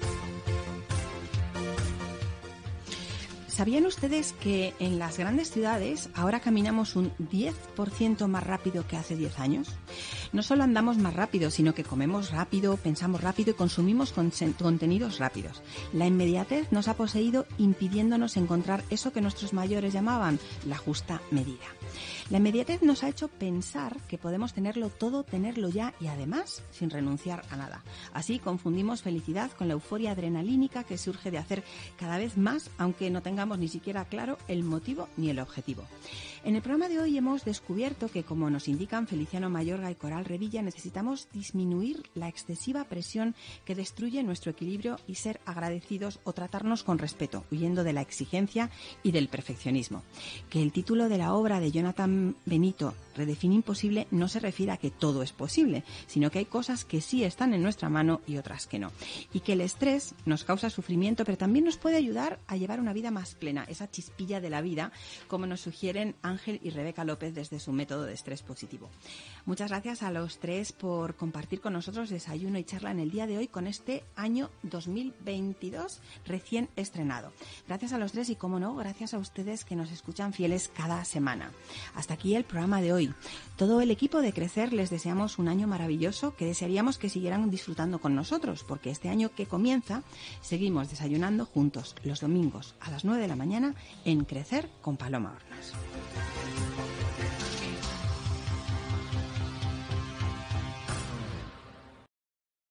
¿Sabían ustedes que en las grandes ciudades ahora caminamos un diez por ciento más rápido que hace diez años? No solo andamos más rápido, sino que comemos rápido, pensamos rápido y consumimos con- contenidos rápidos. La inmediatez nos ha poseído, impidiéndonos encontrar eso que nuestros mayores llamaban la justa medida. La inmediatez nos ha hecho pensar que podemos tenerlo todo, tenerlo ya, y además sin renunciar a nada. Así confundimos felicidad con la euforia adrenalínica que surge de hacer cada vez más, aunque no tengamos ni siquiera claro el motivo ni el objetivo. En el programa de hoy hemos descubierto que, como nos indican Feliciano Mayorga y Coral Revilla, necesitamos disminuir la excesiva presión que destruye nuestro equilibrio y ser agradecidos o tratarnos con respeto, huyendo de la exigencia y del perfeccionismo. Que el título de la obra de Jonathan Benito, Redefine Imposible, no se refiere a que todo es posible, sino que hay cosas que sí están en nuestra mano y otras que no. Y que el estrés nos causa sufrimiento, pero también nos puede ayudar a llevar una vida más más plena, esa chispilla de la vida, como nos sugieren Ángel y Rebeca López desde su método de estrés positivo. Muchas gracias a los tres por compartir con nosotros desayuno y charla en el día de hoy con este año dos mil veintidós recién estrenado. Gracias a los tres y, como no, gracias a ustedes que nos escuchan fieles cada semana. Hasta aquí el programa de hoy. Todo el equipo de Crecer les deseamos un año maravilloso que desearíamos que siguieran disfrutando con nosotros, porque este año que comienza seguimos desayunando juntos los domingos a las nueve de la mañana en Crecer con Paloma Hornos.